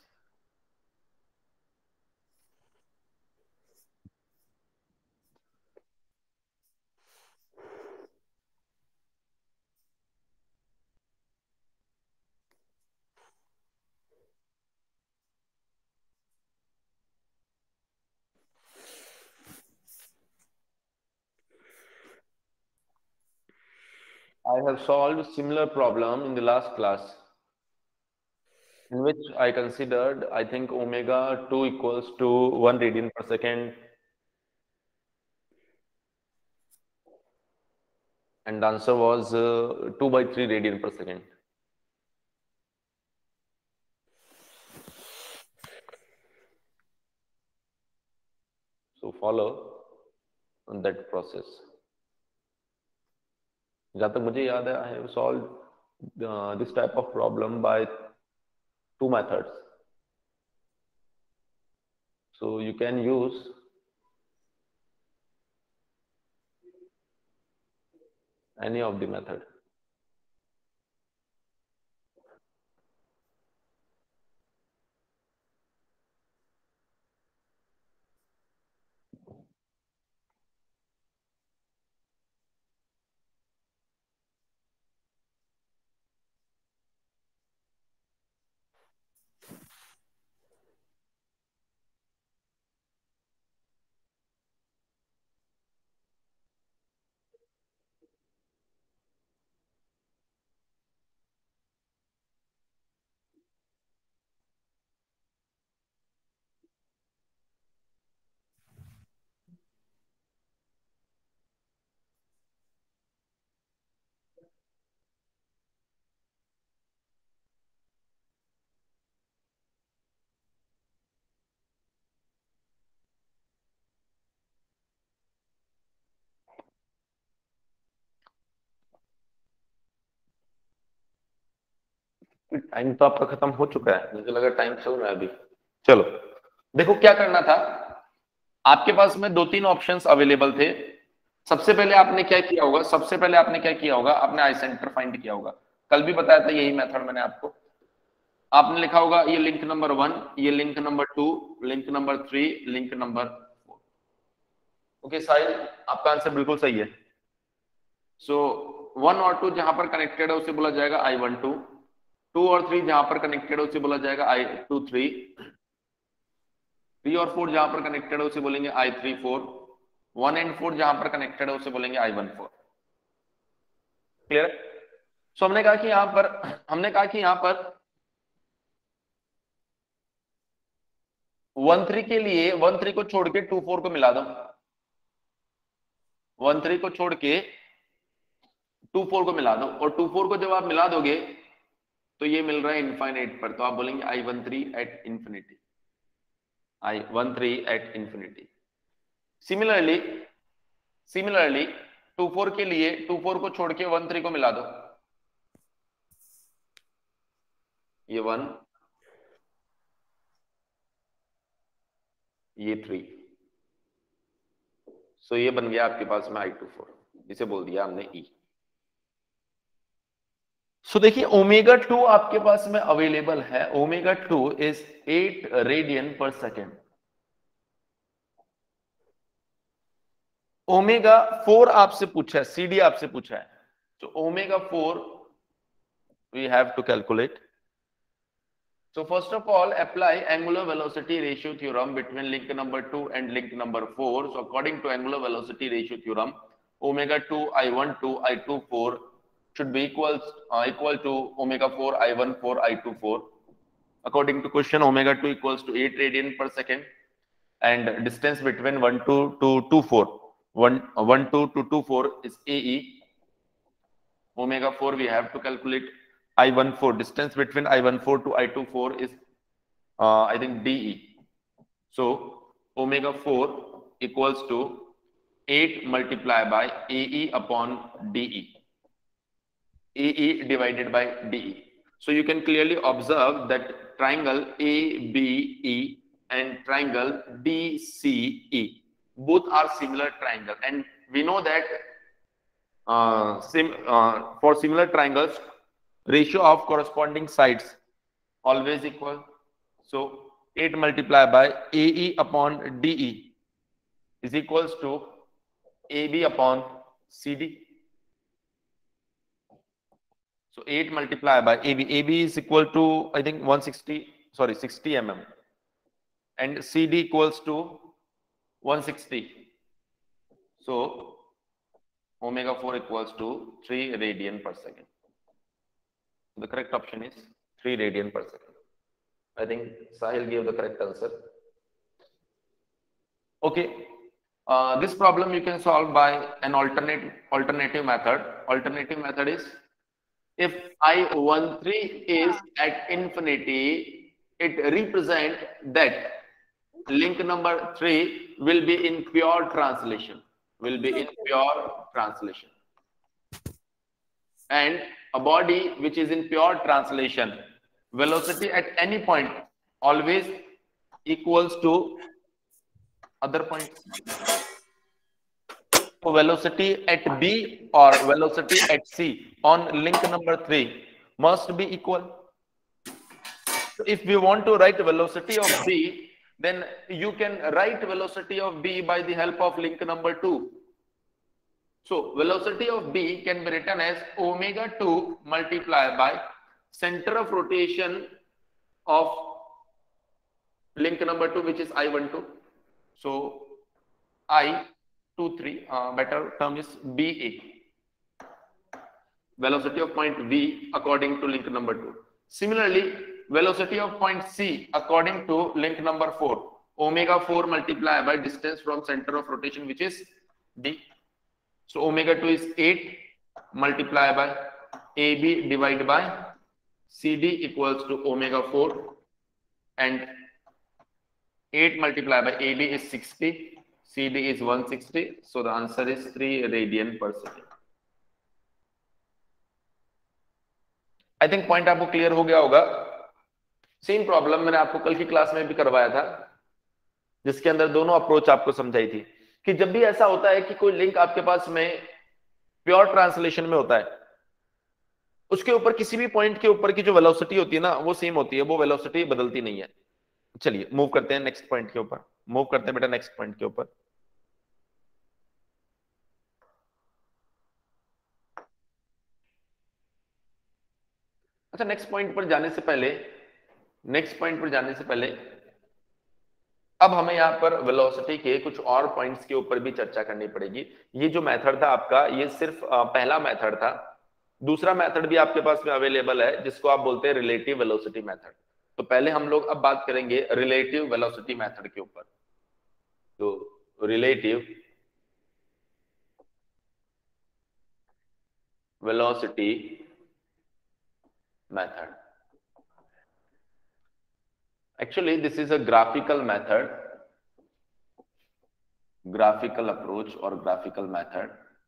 Speaker 1: I have solved similar problem in the last class, in which I considered, I think omega 2 equals to 1 radian per second, and the answer was 2 by 3 radian per second. So follow that process. जहाँ तक मुझे याद है, I have solved this type of problem by 2 methods. So you can use any of the method. Time तो आपका खत्म हो चुका है, मुझे लगा टाइम चल रहा है अभी। चलो देखो क्या करना था, आपके पास में 2-3 ऑप्शंस अवेलेबल थे। सबसे पहले आपने क्या किया होगा, सबसे पहले आपने क्या किया होगा, आपने आई सेंटर फाइंड किया होगा। कल भी बताया था यही मेथड मैंने आपको। आपने लिखा होगा ये लिंक नंबर 1, ये link number 2, link number 3, link number 4। Okay Sahil, आपका आंसर बिल्कुल सही है। सो 1 और 2 जहां पर कनेक्टेड है उसे बोला जाएगा I12, 2 और 3 जहां पर कनेक्टेड है उसे बोला जाएगा I23, 3 और 4 जहां पर कनेक्टेड है उसे बोलेंगे I34, 1 एंड 4 जहां पर कनेक्टेड है उसे बोलेंगे I14। क्लियर? सो हमने कहा कि यहां पर 13 के लिए 13 को छोड़ के 24 को मिला दो, 13 को छोड़ के 24 को मिला दो, और 24 को जब आप मिला दोगे तो ये मिल रहा है इनफाइनाइट पर, तो आप बोलेंगे I13 at infinity, I13 at infinity. Similarly 24 के लिए 24 को छोड़ के 13 को मिला दो, ये 1, ये 3, सो ये बन गया आपके पास में I24, जिसे बोल दिया हमने E। सो देखिए ओमेगा 2 आपके पास में अवेलेबल है, omega 2 is 8 radian per second. Omega 4 आपसे पूछा है, CD आपसे पूछा है, तो omega 4 we have to calculate. So first of all, apply angular velocity ratio theorem between link number 2 and link number 4. So according to angular velocity ratio theorem, omega 2 I12 I24 should be equal to omega 4 I14 I24. According to question, omega 2 equals to 8 radian per second, and distance between 12 to 24, 12 to 24 is AE. Omega 4 we have to calculate. I14, distance between I14 to I24 is I think DE. So omega 4 equals to 8 multiplied by AE upon DE. AE divided by DE. So you can clearly observe that triangle ABE and triangle DCE both are similar triangle, and we know that for similar triangles ratio of corresponding sides always equal. So 8 multiplied by AE upon DE is equals to AB upon CD. So 8 multiplied by AB. AB is equal to I think 60 mm, and CD equals to 160. So omega 4 equals to 3 radian per second. The correct option is 3 radian per second. I think Sahil gave the correct answer. Okay. This problem you can solve by an alternative method. Alternative method is, if I13 is at infinity, it represents that link number 3 will be in pure translation. And a body which is in pure translation, velocity at any point always equals to other points. So velocity at B or velocity at C on link number 3 must be equal. So if we want to write velocity of B, then you can write velocity of B by the help of link number 2. So velocity of B can be written as omega 2 multiplied by center of rotation of link number 2, which is I12. So I23, better term is BA. Velocity of point V according to link number 2. Similarly, velocity of point C according to link number 4. Omega 4 multiplied by distance from center of rotation, which is D. So omega 2 is 8 multiplied by AB divided by CD equals to omega 4, and 8 multiplied by AB is 60, CD is 160. So the answer is 3 radian per second. I think point आपको क्लियर हो गया होगा। सेम प्रॉब्लम मैंने आपको कल की क्लास में भी करवाया था, जिसके अंदर दोनों अप्रोच आपको समझाई थी कि जब भी ऐसा होता है कि कोई लिंक आपके पास में प्योर ट्रांसलेशन में होता है, उसके ऊपर किसी भी पॉइंट के ऊपर की जो वेलोसिटी होती है ना वो सेम होती है, वो वेलोसिटी बदलती नहीं है। चलिए मूव करते हैं नेक्स्ट पॉइंट के ऊपर, मूव करते हैं बेटा नेक्स्ट पॉइंट के ऊपर। अच्छा, नेक्स्ट पॉइंट पर जाने से पहले, नेक्स्ट पॉइंट पर जाने से पहले अब हमें यहां पर वेलोसिटी के कुछ और पॉइंट्स के ऊपर भी चर्चा करनी पड़ेगी। ये जो मेथड था आपका, ये सिर्फ पहला मेथड था। दूसरा मेथड भी आपके पास में अवेलेबल है, जिसको आप बोलते हैं रिलेटिव वेलोसिटी मेथड। तो पहले हम लोग अब बात करेंगे रिलेटिव वेलोसिटी मेथड के ऊपर। तो relative velocity method, actually this is a graphical method, graphical approach or graphical method,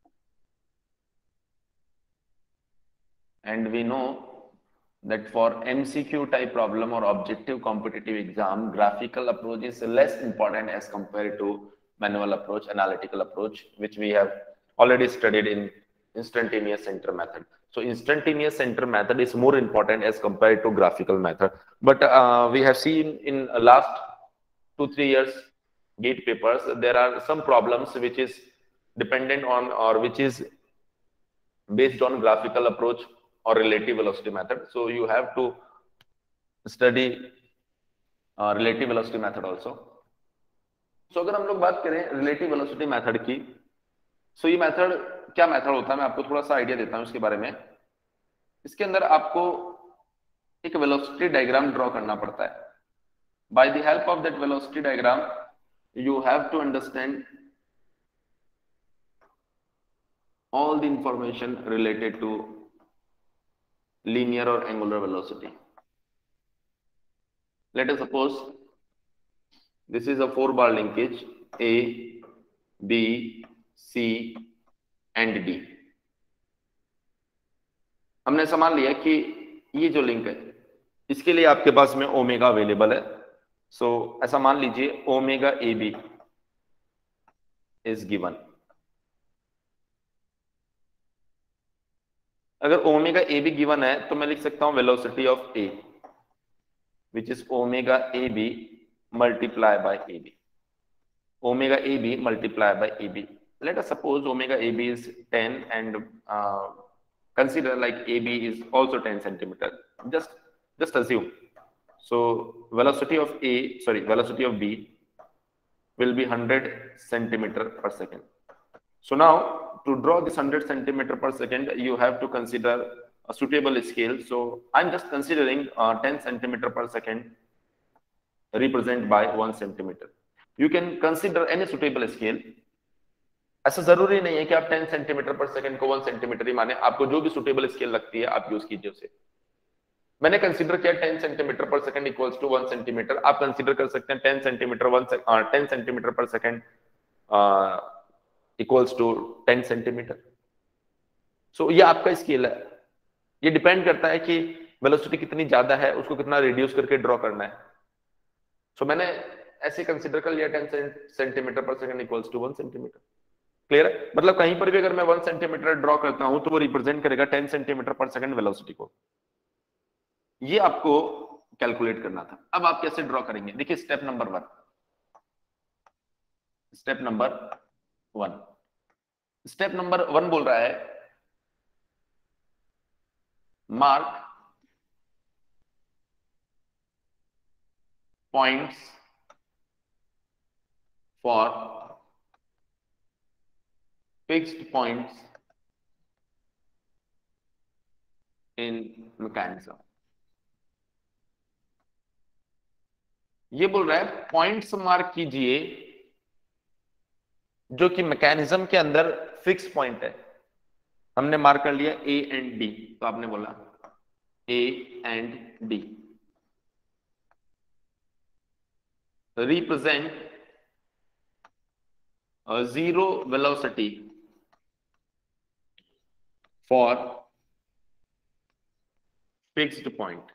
Speaker 1: and we know that for MCQ type problem or objective competitive exam, graphical approach is less important as compared to manual approach, analytical approach, which we have already studied in instantaneous center method. So instantaneous center method is more important as compared to graphical method. But we have seen in last 2-3 years GATE papers, there are some problems which is dependent on or which is based on graphical approach or relative velocity method. So you have to study relative velocity method also. So अगर हम लोग बात करें relative velocity method की, so ये मेथड क्या मेथड होता है, मैं आपको थोड़ा सा आइडिया देता हूँ इसके बारे में। इसके अंदर आपको एक वेलोसिटी डायग्राम ड्रॉ करना पड़ता है। By the help of that velocity diagram, you have to understand all the information related to linear or angular velocity. Let us suppose this is a 4-bar linkage A, B, C and D. हमने मान लिया कि ये जो लिंक है इसके लिए आपके पास में ओमेगा अवेलेबल है। सो ऐसा मान लीजिए omega A B is given. अगर ओमेगा ए बी गिवन है तो मैं लिख सकता हूं velocity of A which is omega A B multiply by A B, omega AB multiplied by AB. Let us suppose omega AB is 10 and consider like AB is also 10 centimeter. Just assume. So velocity of velocity of B will be 100 centimeter per second. So now to draw this 100 centimeter per second, you have to consider a suitable scale. So I'm just considering 10 centimeter per second represent by 1 centimeter. You can consider any suitable scale. ऐसा जरूरी नहीं है कि आप 10 सेंटीमीटर पर सेकंड को 1 सेंटीमीटर ही माने, आपको जो भी सुटेबल स्केल लगती है आप यूज कीजिए उसे। मैंने कंसीडर किया 10 centimetre per second equals to 1 centimetre. आप कंसीडर कर सकते हैं 10 centimetre per second equals to 10 centimetre. So ये आपका स्केल है, ये डिपेंड करता है कि वेलोसिटी कितनी ज्यादा है, उसको कितना रिड्यूस करके ड्रॉ करना है। सो मैंने ऐसे कंसीडर कर लिया 10 centimetre per second equals to 1 centimetre. Clear है? मतलब कहीं पर भी अगर मैं 1 सेंटीमीटर ड्रॉ करता हूं तो वो रिप्रेजेंट करेगा 10 सेंटीमीटर पर सेकंड वेलोसिटी को। ये आपको कैलकुलेट करना था। अब आप कैसे ड्रॉ करेंगे? देखिए step number 1, step number 1, step number 1 बोल रहा है mark points for fixed points in mechanism. ये बोल रहा है पॉइंट्स मार्क कीजिए जो कि मैकेनिज्म के अंदर फिक्स पॉइंट है। हमने मार्क कर लिया ए एंड डी, तो आपने बोला A and D represent a zero velocity for fixed point.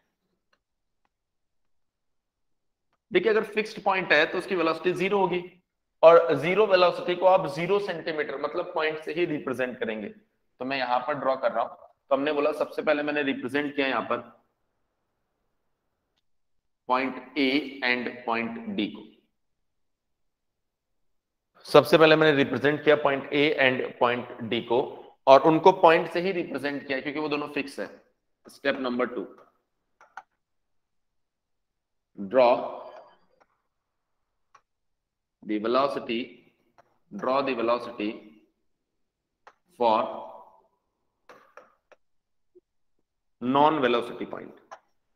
Speaker 1: देखिए अगर फिक्स्ड पॉइंट है तो उसकी वेलोसिटी जीरो होगी, और जीरो वेलोसिटी को आप 0 सेंटीमीटर मतलब पॉइंट से ही रिप्रेजेंट करेंगे। तो मैं यहां पर ड्रॉ कर रहा हूं। तो हमने बोला सबसे पहले मैंने रिप्रेजेंट किया यहां पर point A and point D को। सबसे पहले मैंने रिप्रेजेंट किया point A and point D को, और उनको पॉइंट से ही रिप्रेजेंट किया क्योंकि वो दोनों फिक्स है। Step number 2, draw the velocity for non velocity point.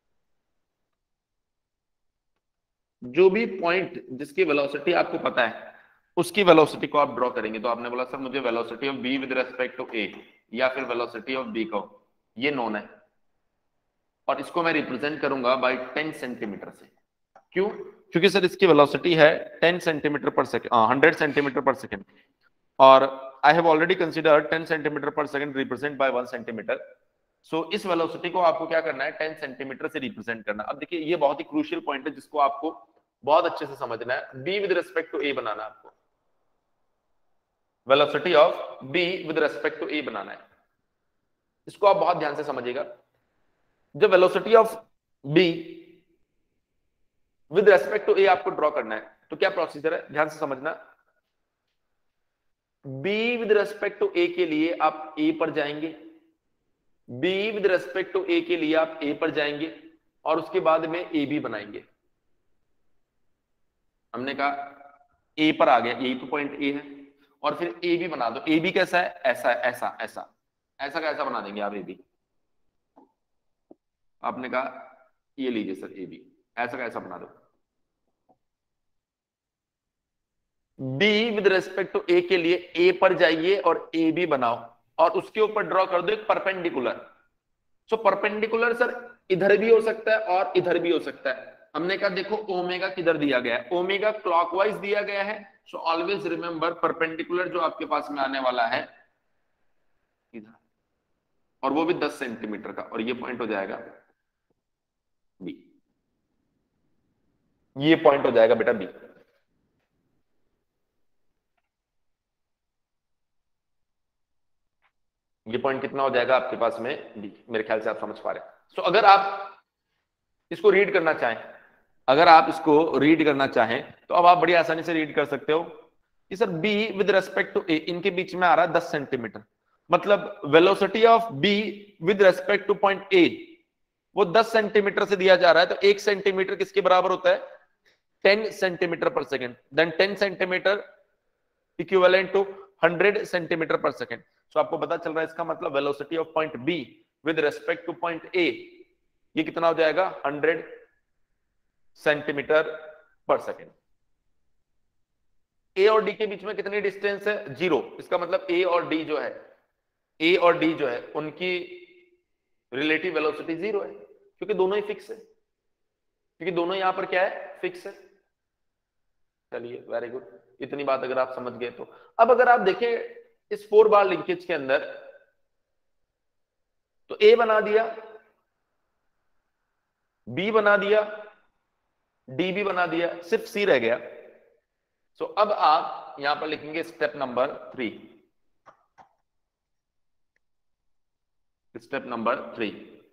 Speaker 1: जो भी पॉइंट जिसकी वेलोसिटी आपको पता है उसकी वेलोसिटी को आप ड्रॉ करेंगे। तो आपने बोला सर मुझे velocity of B with respect to A या फिर वेलोसिटी ऑफ बी को, ये नॉन है, और इसको मैं रिप्रेजेंट करूंगा बाय 10 सेंटीमीटर से। क्यों? क्योंकि सर इसकी वेलोसिटी है 10 centimetre per second, 100 centimetre per second, और I have already considered 10 centimetre per second represent by 1 centimetre. So इस वेलोसिटी को आपको क्या करना है, 10 सेंटीमीटर से रिप्रेजेंट करना। अब देखिए ये बहुत ही क्रूशियल पॉइंट है जिसको आपको बहुत अच्छे से समझना है। B with respect to A बनाना है आपको, velocity of B with respect to A बनाना है। इसको आप बहुत ध्यान से समझिएगा। जब velocity of B with respect to A आपको ड्रॉ करना है तो क्या प्रोसीजर है, ध्यान से समझना। B with respect to A के लिए आप ए पर जाएंगे, B with respect to A के लिए आप ए पर जाएंगे, और उसके बाद में ए बी बनाएंगे। हमने कहा ए पर आ गया, यही तो पॉइंट ए है, और फिर ए बी बना दो। ए बी कैसा है, ऐसा ऐसा ऐसा ऐसा का ऐसा बना देंगे आप ए बी। आपने कहा ये लीजिए सर ए बी, ऐसा का ऐसा बना दो। B with respect to A के लिए ए पर जाइए और ए बी बनाओ, और उसके ऊपर ड्रॉ कर दो एक परपेंडिकुलर। सो परपेंडिकुलर सर इधर भी हो सकता है और इधर भी हो सकता है। हमने कहा देखो ओमेगा किधर दिया गया है, ओमेगा क्लॉकवाइज दिया गया है। सो ऑलवेज रिमेंबर परपेंडिकुलर जो आपके पास में आने वाला है इधर, और वो भी 10 सेंटीमीटर का, और ये पॉइंट हो जाएगा बी। ये पॉइंट हो जाएगा बेटा बी। ये पॉइंट कितना हो जाएगा आपके पास में बी। मेरे ख्याल से आप समझ पा रहे हैं। सो अगर आप इसको रीड करना चाहें, अगर आप इसको रीड करना चाहें तो अब आप बड़ी आसानी से रीड कर सकते हो कि sir B with respect to A, इनके बीच में आ रहा है 10 सेंटीमीटर, मतलब velocity of B with respect to point A वो 10 सेंटीमीटर से दिया जा रहा है। तो 1 सेंटीमीटर किसके बराबर होता है, 10 centimetre per second. Then 10 centimetre equivalent to 100 centimetre per second. So आपको पता चल रहा है इसका मतलब velocity of point B with respect to point A ये कितना हो जाएगा, 100 सेंटीमीटर पर सेकेंड। ए और डी के बीच में कितनी डिस्टेंस है, 0। इसका मतलब ए और डी जो है उनकी रिलेटिव वेलोसिटी 0 है, क्योंकि दोनों ही फिक्स है, क्योंकि दोनों यहां पर क्या है, फिक्स है। चलिए वेरी गुड, इतनी बात अगर आप समझ गए तो। अब अगर आप देखें इस 4 बार लिंकेज के अंदर, तो ए बना दिया, बी बना दिया, डी भी बना दिया, सिर्फ सी रह गया। सो अब आप यहां पर लिखेंगे step number 3। Step number 3,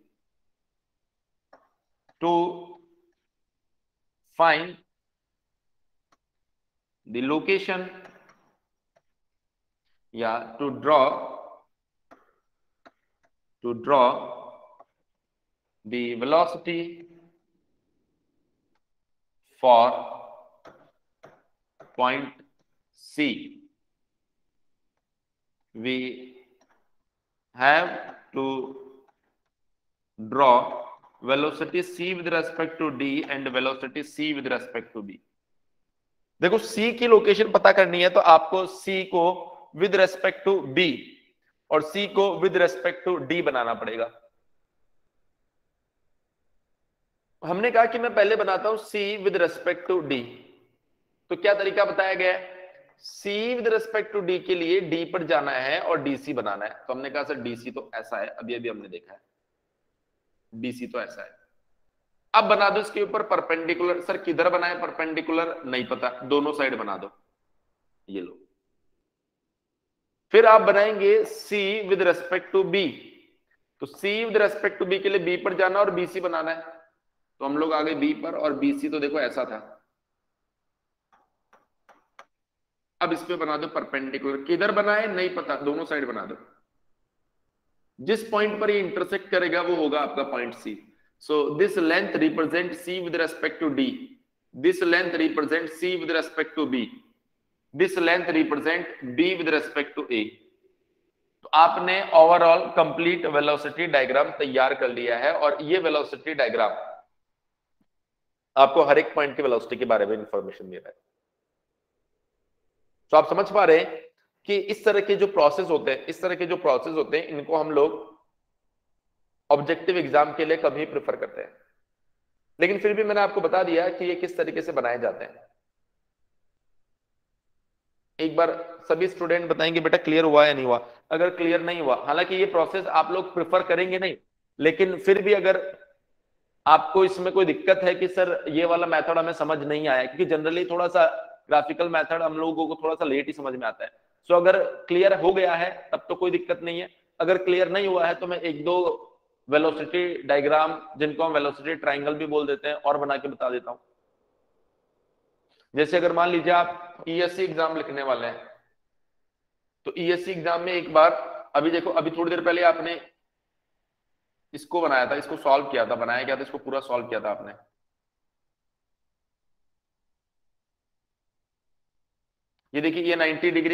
Speaker 1: to find the location या to draw the velocity for point C, we have to draw velocity C with respect to D and velocity C with respect to B। देखो C की लोकेशन पता करनी है तो आपको C को विद रेस्पेक्ट टू B और C को विद रेस्पेक्ट टू D बनाना पड़ेगा। हमने कहा कि मैं पहले बनाता हूं C with respect to D, तो क्या तरीका बताया गया है, C with respect to D के लिए D पर जाना है और DC बनाना है। तो हमने कहा सर DC तो ऐसा है, अभी अभी हमने देखा है, BC तो ऐसा है। अब बना दो इसके ऊपर परपेंडिकुलर। सर किधर बनाए परपेंडिकुलर, नहीं पता, दोनों साइड बना दो, ये लो। फिर आप बनाएंगे C with respect to B। तो C with respect to B के लिए B पर जाना और BC बनाना है, तो हम लोग आ गए B पर, और BC तो देखो ऐसा था। अब इस पे बना दो परपेंडिकुलर। किधर बनाए नहीं पता, दोनों साइड बना दो। जिस पॉइंट पर ये इंटरसेक्ट करेगा वो होगा आपका point C। So this length represent C with respect to D, this length represent C with respect to B, this length represent B with respect to A। तो आपने ओवरऑल कंप्लीट वेलोसिटी डायग्राम तैयार कर लिया है, और ये वेलोसिटी डायग्राम आपको हर एक पॉइंट की वेलोसिटी के बारे में इंफॉर्मेशन दे रहा है। तो आप समझ पा रहे हैं कि इस तरह के जो प्रोसेस होते हैं, इस तरह के जो प्रोसेस होते हैं, इनको हम लोग ऑब्जेक्टिव एग्जाम के लिए कम ही प्रेफर करते हैं, लेकिन फिर भी मैंने आपको बता दिया कि ये किस तरीके से बनाए जाते हैं। एक बार सभी स्टूडेंट बताएंगे बेटा क्लियर हुआ या नहीं हुआ। अगर क्लियर नहीं हुआ, हालांकि ये प्रोसेस आप लोग प्रेफर करेंगे नहीं, लेकिन फिर भी अगर आपको इसमें कोई दिक्कत है कि सर ये वाला मेथड हमें समझ नहीं आया, क्योंकि जनरली थोड़ा सा ग्राफिकल मेथड हम लोगों को थोड़ा सा लेट ही समझ में आता है। सो अगर क्लियर हो गया है तब तो कोई दिक्कत नहीं है, अगर क्लियर नहीं हुआ है तो मैं एक दो वेलोसिटी डायग्राम, जिनको हम वेलोसिटी ट्राइंगल भी बोल देते हैं, और बना के बता देता हूं। जैसे अगर मान लीजिए आप ESC एग्जाम लिखने वाले हैं, तो ESC एग्जाम में एक बार, अभी देखो अभी थोड़ी देर पहले आपने इसको बनाया था, इसको सॉल्व किया था, बनाया क्या था, इसको पूरा सॉल्व किया था आपने। ये देखिए ये 90 डिग्री,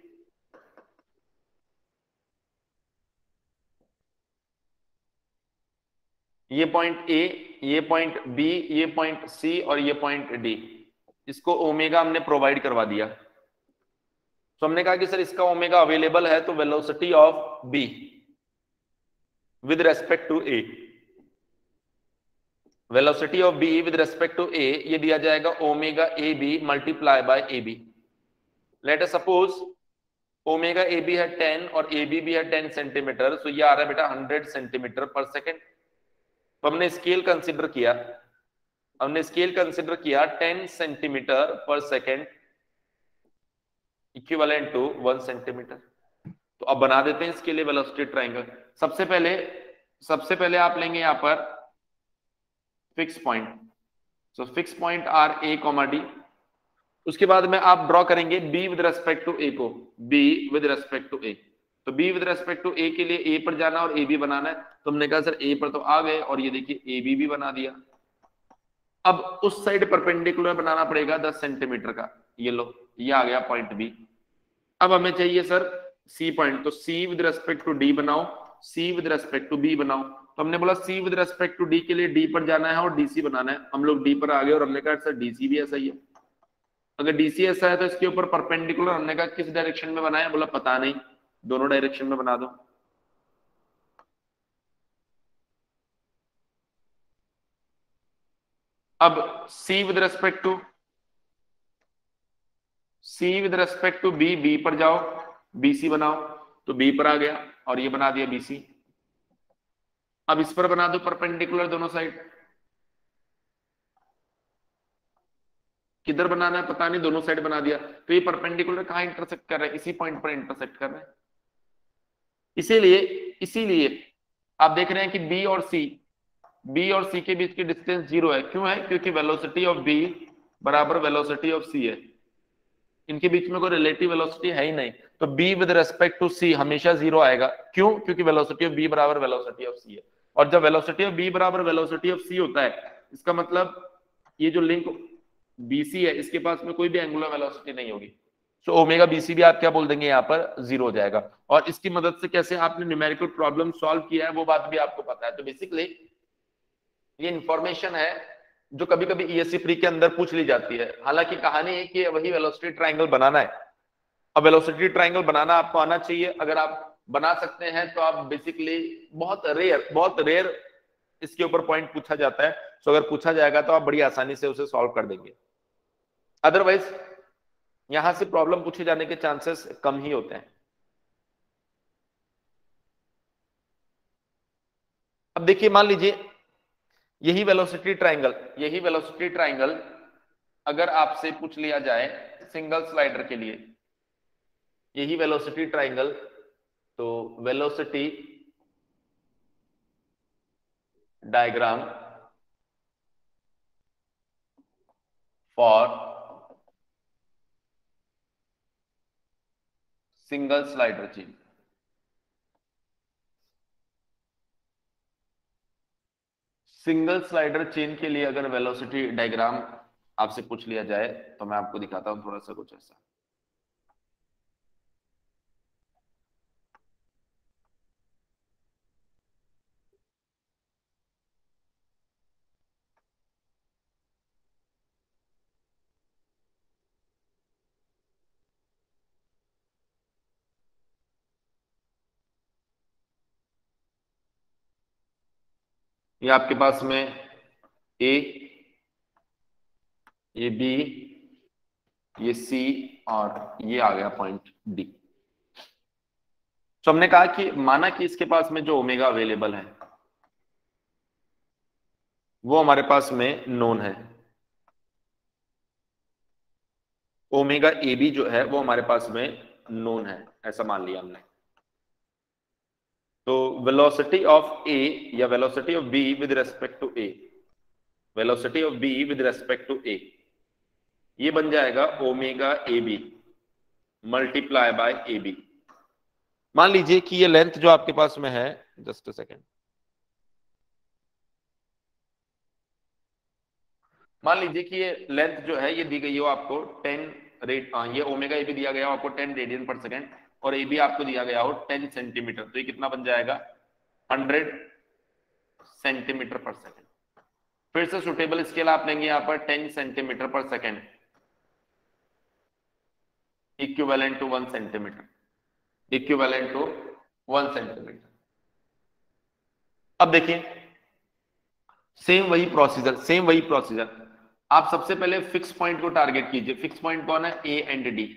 Speaker 1: ये पॉइंट A, ये पॉइंट B, ये पॉइंट C और ये पॉइंट D, इसको ओमेगा हमने प्रोवाइड करवा दिया। तो हमने कहा कि सर इसका ओमेगा अवेलेबल है, तो velocity of B with respect to A, velocity of B with respect to A ये दिया जाएगा omega AB multiply by AB। Let us suppose omega AB है 10 और AB भी है 10 सेंटीमीटर, तो ये आ रहा है बेटा 100 सेंटीमीटर पर सेकेंड। तो हमने स्केल कंसिडर किया, हमने स्केल कंसिडर किया 10 centimetre per second equivalent to 1 centimetre. तो अब बना देते हैं इसके लिए वेलोसिटी ट्रायंगल। सबसे पहले आप लेंगे यहां पर fix point, so fix point are A, D। उसके बाद में आप ड्रॉ करेंगे B with respect to A को, B with respect to A। तो B with respect to A के लिए A पर जाना और AB बनाना है। तो हमने कहा सर A पर तो आ गए, और ये देखिए AB भी बना दिया। अब उस साइड परपेंडिकुलर बनाना पड़ेगा 10 सेंटीमीटर का, ये लो ये आ गया पॉइंट B। अब हमें चाहिए सर C पॉइंट, तो C with respect to D बनाओ, C with respect to B बनाओ। तो हमने बोला C with respect to D के लिए D पर जाना है और DC बनाना है। हम लोग D पर आ गए और हमने कहा सर DC भी ऐसा ही है। अगर DC ऐसा है तो इसके ऊपर परपेंडिकुलर, हमने कहा किस डायरेक्शन में बनाए, बोला पता नहीं, दोनों डायरेक्शन में बना दो। अब C with respect to B पर जाओ, BC बनाओ, तो B पर आ गया और ये बना दिया BC। अब इस पर बना दो परपेंडिकुलर दोनों साइड। किधर बनाना है पता नहीं, दोनों साइड बना दिया। तो ये परपेंडिकुलर कहां इंटरसेक्ट कर रहे हैं, इसी पॉइंट पर इंटरसेक्ट कर रहे हैं। इसीलिए आप देख रहे हैं कि B और C के बीच की डिस्टेंस 0 है। क्यों है? क्योंकि वेलोसिटी ऑफ B बराबर वेलोसिटी ऑफ C है, इनके बीच में कोई रिलेटिव वेलोसिटी है ही नहीं। तो B with respect to C हमेशा 0 आएगा। क्यों? क्योंकि वेलोसिटी ऑफ B बराबर वेलोसिटी ऑफ C है, और जब वेलोसिटी ऑफ B बराबर वेलोसिटी ऑफ C होता है, इसका मतलब ये जो लिंक BC है इसके पास में कोई भी एंगुलर वेलोसिटी नहीं होगी। सो ओमेगा BC भी आप क्या बोल देंगे, यहाँ पर 0 हो जाएगा। और इसकी मदद से कैसे आपने न्यूमेरिकल प्रॉब्लम सॉल्व किया है वो बात भी आपको पता है। तो बेसिकली ये इंफॉर्मेशन है जो कभी कभी ESC प्री के अंदर पूछ ली जाती है। हालांकि कहानी है कि वही वेलोसिटी ट्रायंगल बनाना है। अब वेलोसिटी ट्रायंगल बनाना आपको आना चाहिए। अगर आप बना सकते हैं तो आप बेसिकली बहुत रेयर इसके ऊपर पॉइंट पूछा जाता है। तो अगर पूछा जाएगा तो आप बड़ी आसानी से उसे सॉल्व कर देंगे। अदरवाइज यहां से प्रॉब्लम पूछे जाने के चांसेस कम ही होते हैं। अब देखिए मान लीजिए यही वेलोसिटी ट्रायंगल अगर आपसे पूछ लिया जाए सिंगल स्लाइडर के लिए, यही वेलोसिटी ट्रायंगल, तो velocity diagram for single slider chain. Single slider chain के लिए अगर वेलोसिटी डायग्राम आपसे पूछ लिया जाए तो मैं आपको दिखाता हूं थोड़ा सा कुछ ऐसा। ये आपके पास में ए, ये बी, ये सी और ये आ गया पॉइंट डी। तो हमने कहा कि माना कि इसके पास में जो ओमेगा अवेलेबल है वो हमारे पास में नोन है, ओमेगा ए बी जो है वो हमारे पास में नोन है, ऐसा मान लिया हमने। तो वेलोसिटी ऑफ ए या velocity of B with respect to A, velocity of B with respect to A, ये बन जाएगा omega A B multiply by A B. मान लीजिए कि ये लेंथ जो आपके पास में है, जस्ट अ सेकेंड, मान लीजिए कि ये लेंथ जो है ये दी गई हो आपको 10 रेड, ये ओमेगा ए बी दिया गया हो आपको 10 रेडियन पर सेकेंड और ए बी आपको दिया गया हो 10 सेंटीमीटर, तो ये कितना बन जाएगा 100 सेंटीमीटर पर सेकेंड। फिर से सुटेबल स्केल आप लेंगे यहां पर 10 centimetre per second equivalent to 1 centimetre, equivalent to 1 centimetre. अब देखिए सेम वही प्रोसीजर आप सबसे पहले फिक्स पॉइंट को टारगेट कीजिए। फिक्स पॉइंट कौन है, ए एंड डी।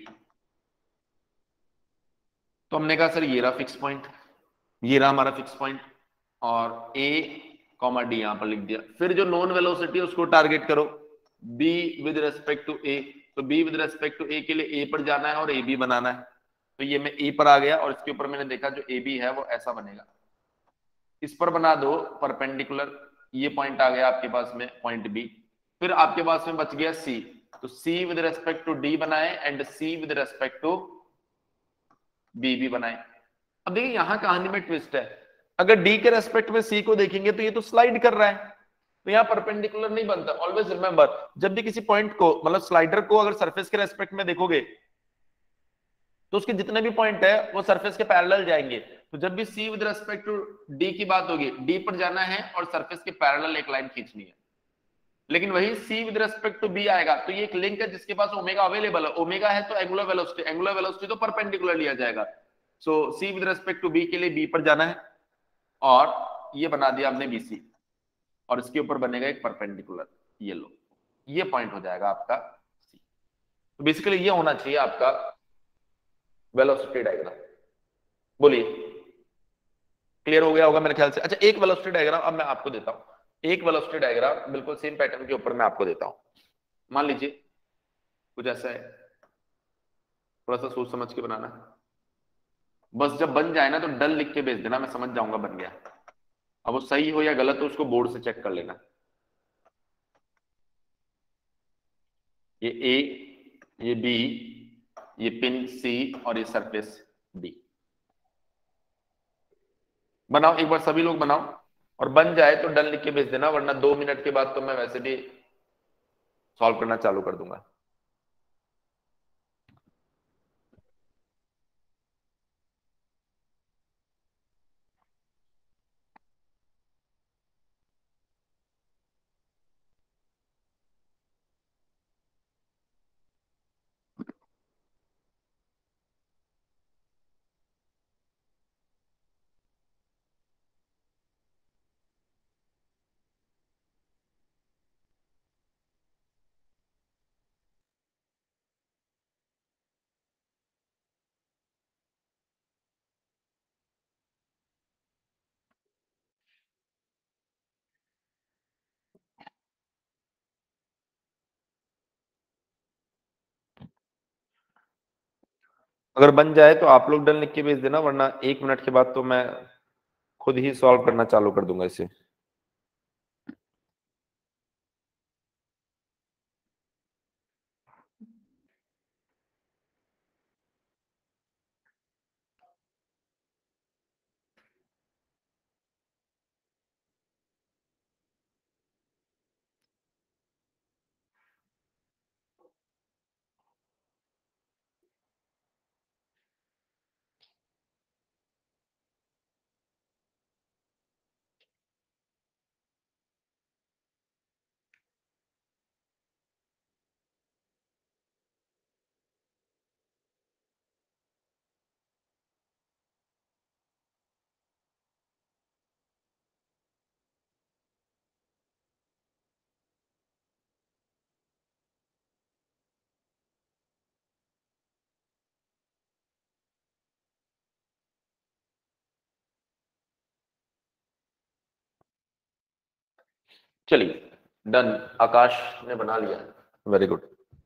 Speaker 1: तो हमने कहा सर ये रहा फिक्स पॉइंट, ये रहा हमारा फिक्स पॉइंट और ए कॉमा डी यहां पर लिख दिया। फिर जो नॉन वेलोसिटी है उसको टारगेट करो B with respect to A, तो B with respect to A के लिए ए पर जाना है और ए बी बनाना है। तो ये मैं ए पर आ गया और इसके ऊपर मैंने देखा जो ए बी है वो ऐसा बनेगा, इस पर बना दो परपेंडिकुलर, ये पॉइंट आ गया आपके पास में पॉइंट बी। फिर आपके पास में बच गया सी, तो C with respect to D बनाए and C with respect to B भी बनाए। अब देखिए यहां कहानी में ट्विस्ट है, अगर डी के रेस्पेक्ट में सी को देखेंगे तो ये तो स्लाइड कर रहा है, तो यहाँ परपेंडिकुलर नहीं बनता। ऑलवेज रिमेंबर जब भी किसी पॉइंट को मतलब स्लाइडर को अगर सरफेस के रेस्पेक्ट में देखोगे तो उसके जितने भी पॉइंट है वो सरफेस के पैरेलल जाएंगे। तो जब भी C with respect to D की बात होगी, डी पर जाना है और सरफेस के पैरेलल एक लाइन खींचनी है। लेकिन वही C with respect to B आएगा तो ये एक लिंक है जिसके पास ओमेगा अवेलेबल है, ओमेगा है तो एंगुलर वेलोसिटी, एंगुलर वेलोसिटी तो परपेंडिकुलर लिया जाएगा। So C with respect to B के लिए बी पर जाना है और ये बना दिया हमने बीसी और इसके ऊपर बनेगा एक परपेंडिकुलर, ये लो, ये पॉइंट हो जाएगा आपका सी। तो बेसिकली ये होना चाहिए आपका वेलोसिटी डायग्राम। बोलिए क्लियर हो गया होगा मेरे ख्याल से। अच्छा एक वेलोसिटी डायग्राम अब मैं आपको देता हूं, एक वेलोसिटी डायग्राम बिल्कुल सेम पैटर्न के ऊपर मैं आपको देता हूं। मान लीजिए कुछ ऐसा है, थोड़ा सा सोच समझ के बनाना, बस जब बन जाए ना तो डल लिख के भेज देना, मैं समझ जाऊंगा बन गया। अब वो सही हो या गलत हो उसको बोर्ड से चेक कर लेना। ये ए, ये बी, ये पिन सी और ये सरफेस डी। बनाओ एक बार सभी लोग बनाओ और बन जाए तो डन लिख के भेज देना, वरना 2 मिनट के बाद तो मैं वैसे भी सॉल्व करना चालू कर दूंगा। अगर बन जाए तो आप लोग डन लिख के भेज देना, वरना 1 मिनट के बाद तो मैं खुद ही सॉल्व करना चालू कर दूंगा इसे। चलिए डन, आकाश ने बना लिया, वेरी गुड।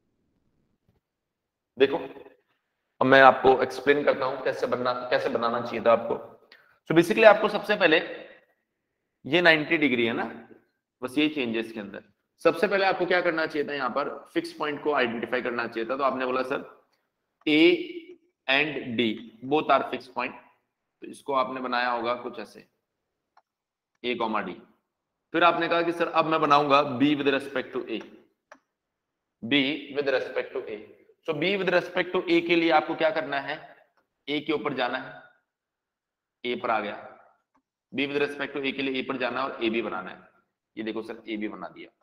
Speaker 1: देखो अब मैं आपको एक्सप्लेन करता हूं कैसे बनाना चाहिए था आपको। तो बेसिकली आपको सबसे पहले, ये 90 डिग्री है ना, बस ये चेंज है इसके अंदर। सबसे पहले आपको क्या करना चाहिए था, यहाँ पर फिक्स पॉइंट को आइडेंटिफाई करना चाहिए था। तो आपने बोला sir A and D both are fix point, तो इसको आपने बनाया होगा कुछ ऐसे, ए कॉमा डी। फिर आपने कहा कि सर अब मैं बनाऊंगा B with respect to A, B with respect to A. So B with respect to A के लिए आपको क्या करना है, ए के ऊपर जाना है, ए पर आ गया। B with respect to A के लिए ए पर जाना है और ए बी बनाना है। ये देखो सर ए बी बना दिया।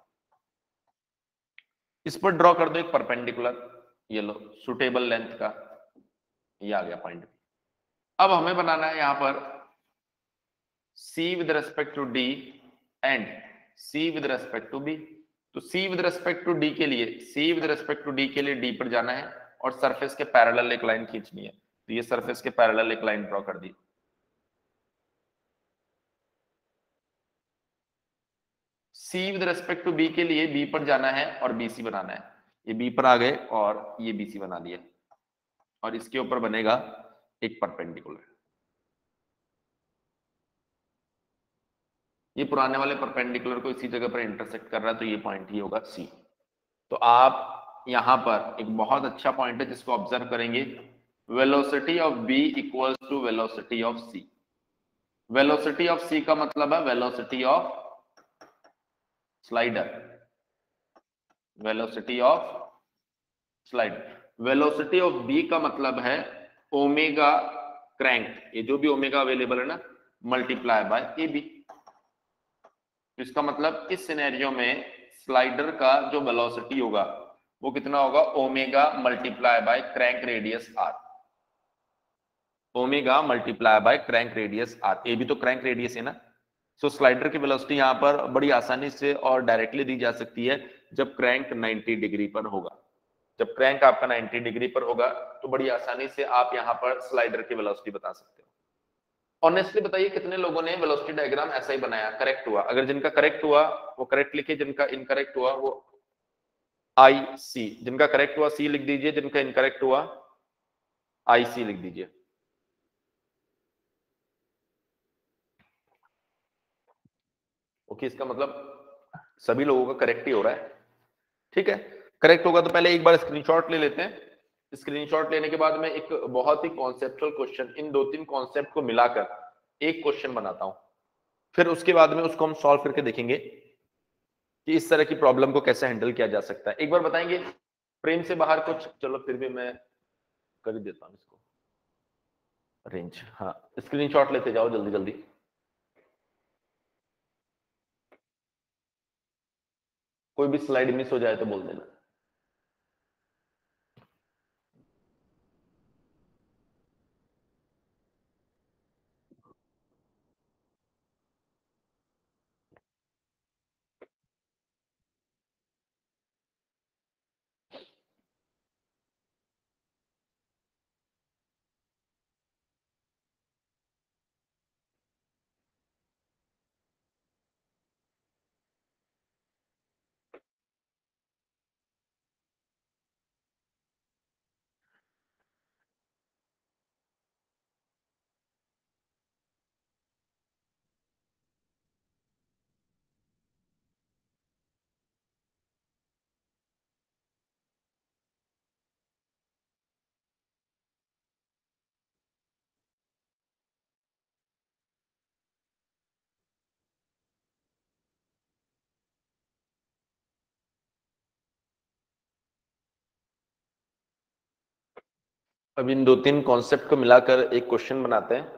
Speaker 1: इस पर ड्रॉ कर दो एक परपेंडिकुलर, ये लो सुटेबल लेंथ का, ये आ गया पॉइंट। अब हमें बनाना है यहां पर C with respect to D and C with respect to B। तो C with respect to D के लिए, C with respect to D के लिए D पर जाना है और सरफेस के पैरेलल एक लाइन खींचनी है। तो ये सरफेस के पैरेलल एक लाइन ड्रॉ कर दी। C with respect to B के लिए B पर जाना है और BC बनाना है। ये B पर आ गए और ये BC बना दिया और इसके ऊपर बनेगा एक परपेंडिकुलर। ये पुराने वाले परपेंडिकुलर को इसी जगह पर इंटरसेक्ट कर रहा है, तो ये पॉइंट ही होगा C। तो आप यहां पर एक बहुत अच्छा पॉइंट है जिसको ऑब्जर्व करेंगे, velocity of B equals to velocity of C. Velocity of C का मतलब है velocity of slider, velocity of slider. Velocity of B का मतलब है ओमेगा क्रैंक, ये जो भी ओमेगा अवेलेबल है ना, मल्टीप्लाई बाय ए बी। इसका मतलब इस सिनेरियो में स्लाइडर का जो वेलोसिटी होगा वो कितना होगा, omega multiply by crank radius R, omega multiply by crank radius R. A भी तो क्रैंक रेडियस है ना। सो स्लाइडर की वेलोसिटी यहां पर बड़ी आसानी से और डायरेक्टली दी जा सकती है जब क्रैंक 90 डिग्री पर होगा। जब क्रैंक आपका 90 डिग्री पर होगा तो बड़ी आसानी से आप यहां पर स्लाइडर की वेलोसिटी बता सकते हो। ऑनेस्टली बताइए कितने लोगों ने वेलोसिटी डायग्राम ऐसा ही बनाया, करेक्ट हुआ? अगर जिनका करेक्ट हुआ वो करेक्ट लिखिए, जिनका इनकरेक्ट हुआ वो आई सी, जिनका करेक्ट हुआ सी लिख दीजिए, जिनका इनकरेक्ट हुआ आई सी लिख दीजिए। ओके, इसका मतलब सभी लोगों का करेक्ट ही हो रहा है। ठीक है, करेक्ट होगा तो पहले एक बार स्क्रीनशॉट ले लेते हैं। स्क्रीनशॉट लेने के बाद में एक बहुत ही कॉन्सेप्चुअल क्वेश्चन, इन 2-3 कॉन्सेप्ट को मिलाकर एक क्वेश्चन बनाता हूं, फिर उसके बाद में उसको हम सॉल्व करके देखेंगे कि इस तरह की प्रॉब्लम को कैसे हैंडल किया जा सकता है। एक बार बताएंगे फ्रेम से बाहर कुछ, चलो फिर भी मैं कर ही देता हूं इसको रेंज। हाँ, स्क्रीनशॉट लेते जाओ जल्दी जल्दी। कोई भी स्लाइड मिस हो जाए तो बोल देना। अब इन 2-3 कॉन्सेप्ट को मिलाकर एक क्वेश्चन बनाते हैं।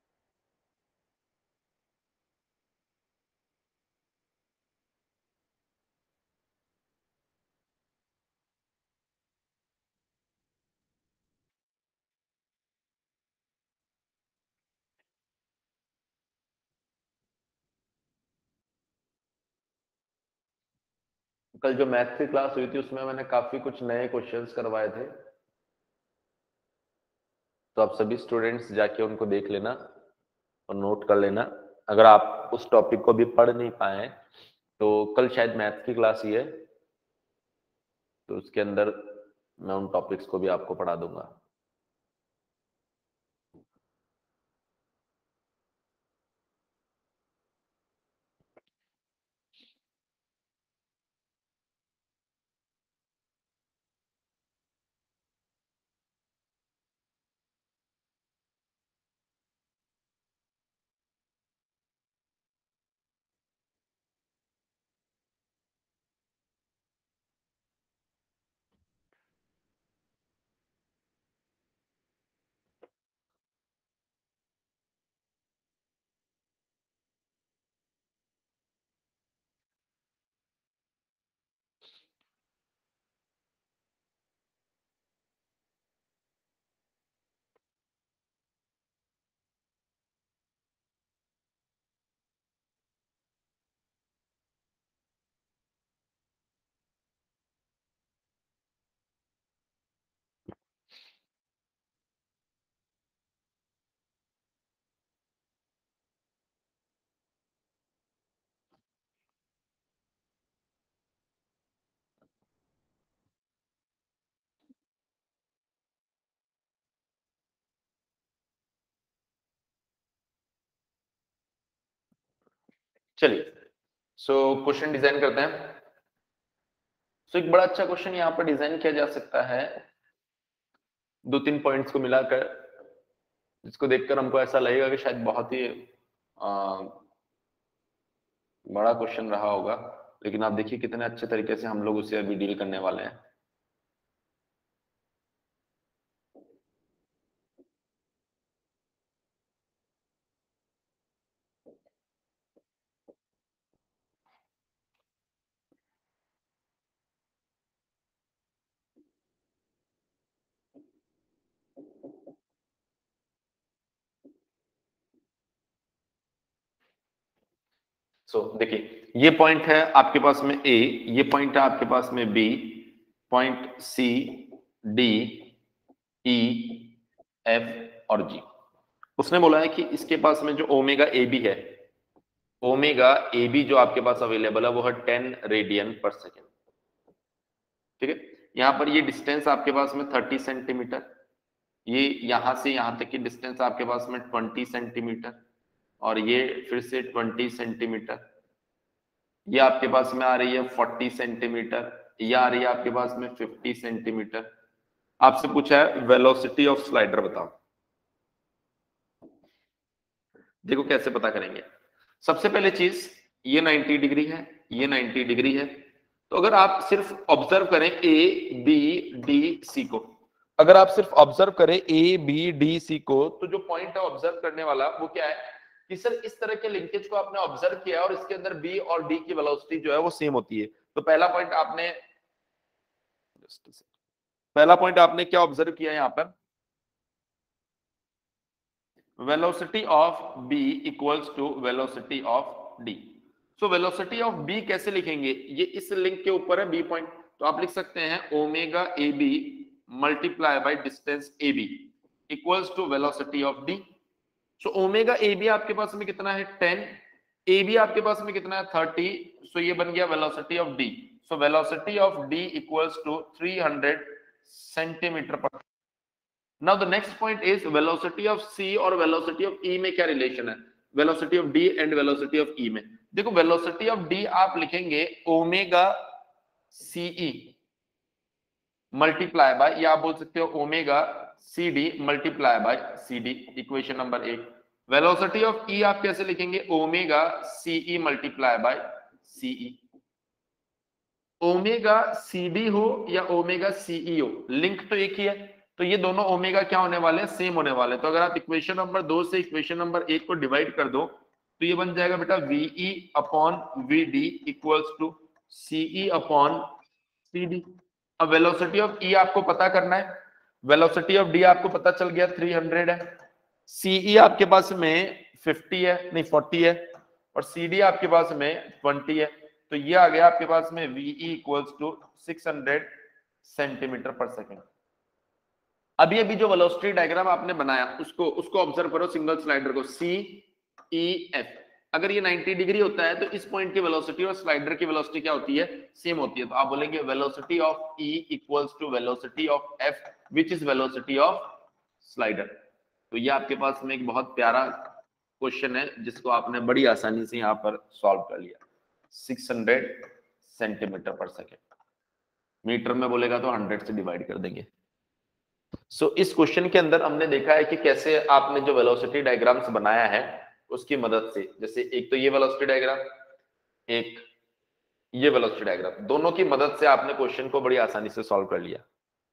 Speaker 1: कल जो मैथ की क्लास हुई थी उसमें मैंने काफी कुछ नए क्वेश्चंस करवाए थे, तो आप सभी स्टूडेंट्स जाके उनको देख लेना और नोट कर लेना। अगर आप उस टॉपिक को भी पढ़ नहीं पाए तो कल शायद मैथ की क्लास ही है, तो उसके अंदर मैं उन टॉपिक्स को भी आपको पढ़ा दूंगा। चलिए, सो क्वेश्चन डिजाइन करते हैं। सो एक बड़ा अच्छा क्वेश्चन यहाँ पर डिजाइन किया जा सकता है 2-3 पॉइंट्स को मिलाकर, जिसको देखकर हमको ऐसा लगेगा कि शायद बहुत ही बड़ा क्वेश्चन रहा होगा, लेकिन आप देखिए कितने अच्छे तरीके से हम लोग उसे अभी डील करने वाले हैं। देखिए, ये पॉइंट है आपके पास में ए, ये पॉइंट है आपके पास में B, point C, D, E, F और जी। उसने बोला है कि इसके पास में जो ओमेगा ए बी है, ओमेगा ए बी जो आपके पास अवेलेबल है वो है 10 रेडियन पर सेकेंड। ठीक है, यहां पर ये डिस्टेंस आपके पास में 30 सेंटीमीटर, ये यहां से यहां तक की डिस्टेंस आपके पास में 20 सेंटीमीटर, और ये फिर से 20 सेंटीमीटर, ये आपके पास में आ रही है 40 सेंटीमीटर, ये आ रही है आपके पास में 50 सेंटीमीटर। आपसे पूछा है वेलोसिटी ऑफ स्लाइडर बताओ। देखो कैसे पता करेंगे। सबसे पहले चीज, ये 90 डिग्री है, ये 90 डिग्री है, तो अगर आप सिर्फ ऑब्जर्व करें ए बी डी सी को, अगर आप सिर्फ ऑब्जर्व करें ए बी डी सी को, तो जो पॉइंट है ऑब्जर्व करने वाला वो क्या है कि सर इस तरह के लिंकेज को आपने ऑब्जर्व किया और इसके अंदर बी और डी की वेलोसिटी जो है वो सेम होती है। तो पहला पॉइंट आपने क्या ऑब्जर्व किया यहां पर, velocity of B equals to velocity of D। So velocity of B कैसे लिखेंगे, ये इस लिंक के ऊपर है B पॉइंट, तो आप लिख सकते हैं omega A B multiply by distance A B equals to velocity of D। So omega A B आपके पास में कितना है 10, ए बी आपके पास में कितना है 30, सो ये बन गया velocity of D। So velocity of D equals to 300 centimetre पर। Now the next point is velocity of C और velocity of E में क्या रिलेशन है, velocity of D and velocity of E में। देखो velocity of D आप लिखेंगे ओमेगा CE मल्टीप्लाई बाय, या आप बोल सकते हो omega CD multiply by CD, equation number 1। Velocity of E आप कैसे लिखेंगे, omega CE multiply by CE। Omega CD हो या ओमेगा CE हो, लिंक तो एक ही है, तो ये दोनों ओमेगा क्या होने वाले हैं, सेम होने वाले। तो अगर आप इक्वेशन नंबर 2 से इक्वेशन नंबर 1 को डिवाइड कर दो तो ये बन जाएगा बेटा VE upon VD equals to CE upon CD। अब वेलोसिटी ऑफ E आपको पता करना है, वेलोसिटी ऑफ D आपको पता चल गया 300 है, CE आपके पास में 50 है, नहीं 40 है, और CD आपके पास में 20 है। तो ये आ गया आपके पास में VE equals to 600 centimetre per second. अभी अभी जो वेलोसिटी डायग्राम आपने बनाया उसको ऑब्जर्व करो, सिंगल स्लाइडर को, CEF। अगर ये 90 डिग्री होता है तो इस पॉइंट की वेलोसिटी और स्लाइडर की वेलोसिटी क्या होती है, सेम होती है। तो आप बोलेंगे velocity of E equals to velocity of F which is velocity of slider. तो ये आपके पास में एक बहुत प्यारा क्वेश्चन है जिसको आपने बड़ी आसानी से यहाँ पर सॉल्व कर लिया। 600 सेंटीमीटर पर सेकेंड, मीटर में बोलेगा तो 100 से डिवाइड कर देंगे। सो इस क्वेश्चन के अंदर हमने देखा है कि कैसे आपने जो वेलोसिटी डायग्राम्स बनाया है उसकी मदद से, जैसे एक तो ये वेलोसिटी डायग्राम, एक ये वेलोसिटी डायग्राम, दोनों की मदद से आपने क्वेश्चन को बड़ी आसानी से सॉल्व कर लिया।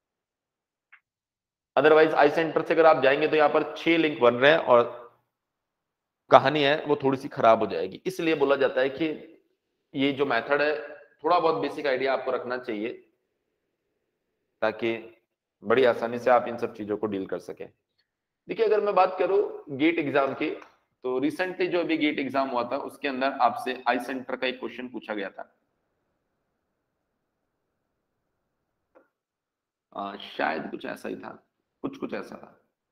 Speaker 1: अदरवाइज आई सेंटर से अगर आप जाएंगे तो यहाँ पर 6 लिंक बन रहे हैं और कहानी है वो थोड़ी सी खराब हो जाएगी। इसलिए बोला जाता है कि ये जो मेथड है थोड़ा बहुत बेसिक आइडिया आपको रखना चाहिए ताकि बड़ी आसानी से आप इन सब चीजों को डील कर सकें। देखिए अगर मैं बात करूं गेट एग्जाम की, तो रिसेंटली जो अभी गेट एग्जाम हुआ था उसके अंदर आपसे आई सेंटर का एक क्वेश्चन पूछा गया था। शायद कुछ ऐसा ही था, कुछ ऐसा था।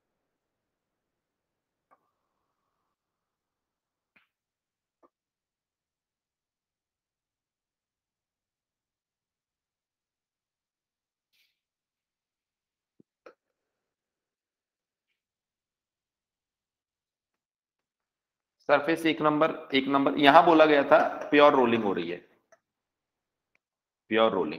Speaker 1: सरफेस एक नंबर यहां बोला गया था प्योर रोलिंग हो रही है, प्योर रोलिंग।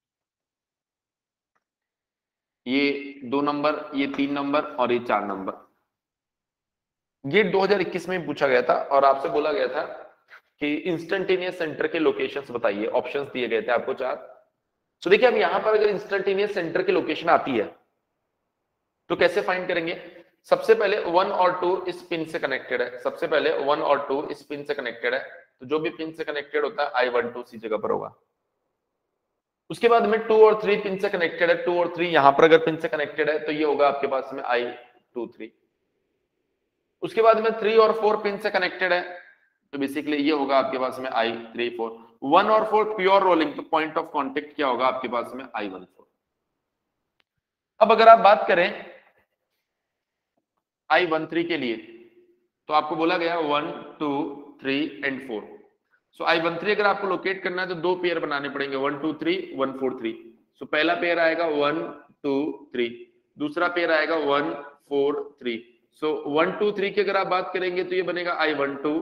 Speaker 1: ये 2 नंबर, ये 3 नंबर और ये 4 नंबर। गेट 2021 में पूछा गया था और आपसे बोला गया था कि इंस्टेंटेनियस सेंटर के लोकेशंस बताइए। ऑप्शंस दिए गए थे आपको 4। तो देखिए अब यहां पर अगर इंस्टेंटेनियस सेंटर की लोकेशन आती है तो कैसे फाइंड करेंगे। सबसे पहले 1 और 2 इस पिन से कनेक्टेड है, सबसे पहले 1 और 2 इस पिन से कनेक्टेड है, तो जो भी पिन से कनेक्टेड होता है I12 सी जगह पर होगा। उसके बाद में 2 और 3 पिन से कनेक्टेड है, 2 और 3 यहां पर अगर पिन से कनेक्टेड है तो ये होगा आपके पास में I23। उसके बाद में 3 और 4 पिन से कनेक्टेड है तो बेसिकली ये होगा आपके पास में I34। 1 और 4 प्योर रोलिंग, तो पॉइंट ऑफ कांटेक्ट क्या होगा आपके पास में I14। अब अगर आप बात करें I13 के लिए तो आपको बोला गया 1 2 3 एंड 4। सो I13 अगर आपको लोकेट करना है तो 2 पेयर बनाने पड़ेंगे, 1 2 3 1 4 3। सो पहला पेयर आएगा 1 2 3, दूसरा पेयर आएगा 1 4 3। सो 1 2 3 की अगर आप बात करेंगे तो ये बनेगा I12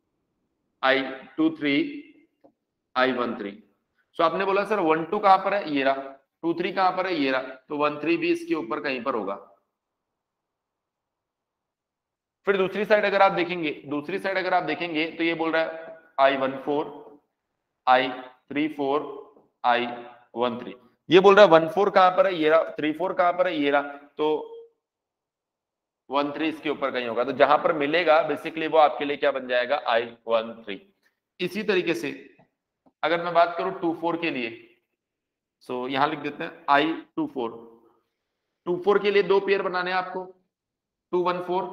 Speaker 1: I23 I13। सो आपने बोला सर 1 2 कहां पर है, ये रहा, 2 3 कहां पर है, ये रहा, तो 1 3 भी इसके ऊपर कहीं पर होगा। फिर दूसरी साइड अगर आप देखेंगे, दूसरी साइड अगर आप देखेंगे तो ये बोल रहा है I14 I34 I13। ये बोल रहा है 14 कहां पर है, ये रहा, 34 कहां पर है, ये रहा, तो 13 इसके ऊपर कहीं होगा। तो जहां पर मिलेगा बेसिकली वो आपके लिए क्या बन जाएगा I13। इसी तरीके से अगर मैं बात करूं 24 के लिए, सो यहां लिख देते हैं I24। 24 के लिए 2 पेयर बनाने हैं आपको, 214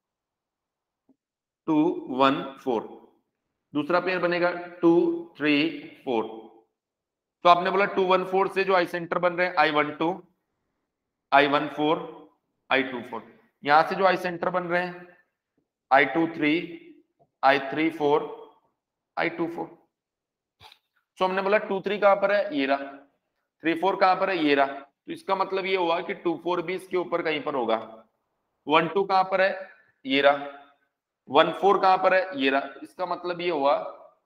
Speaker 1: 214, दूसरा पेयर बनेगा 2 3 4। तो आपने बोला 214 से जो आई सेंटर बन रहे हैं I12 I14 I24, यहां से जो आई सेंटर बन रहे हैं I23 I34 I24। तो हमने बोला 2 3 कहां पर है, ये रहा, 3 4 कहां पर है, ये रहा, तो इसका मतलब ये हुआ कि 2 4 भी इसके ऊपर कहीं पर होगा। 1 2 कहां पर है, ये रहा, 1 4 कहां पर है, ये रहा, इसका मतलब ये हुआ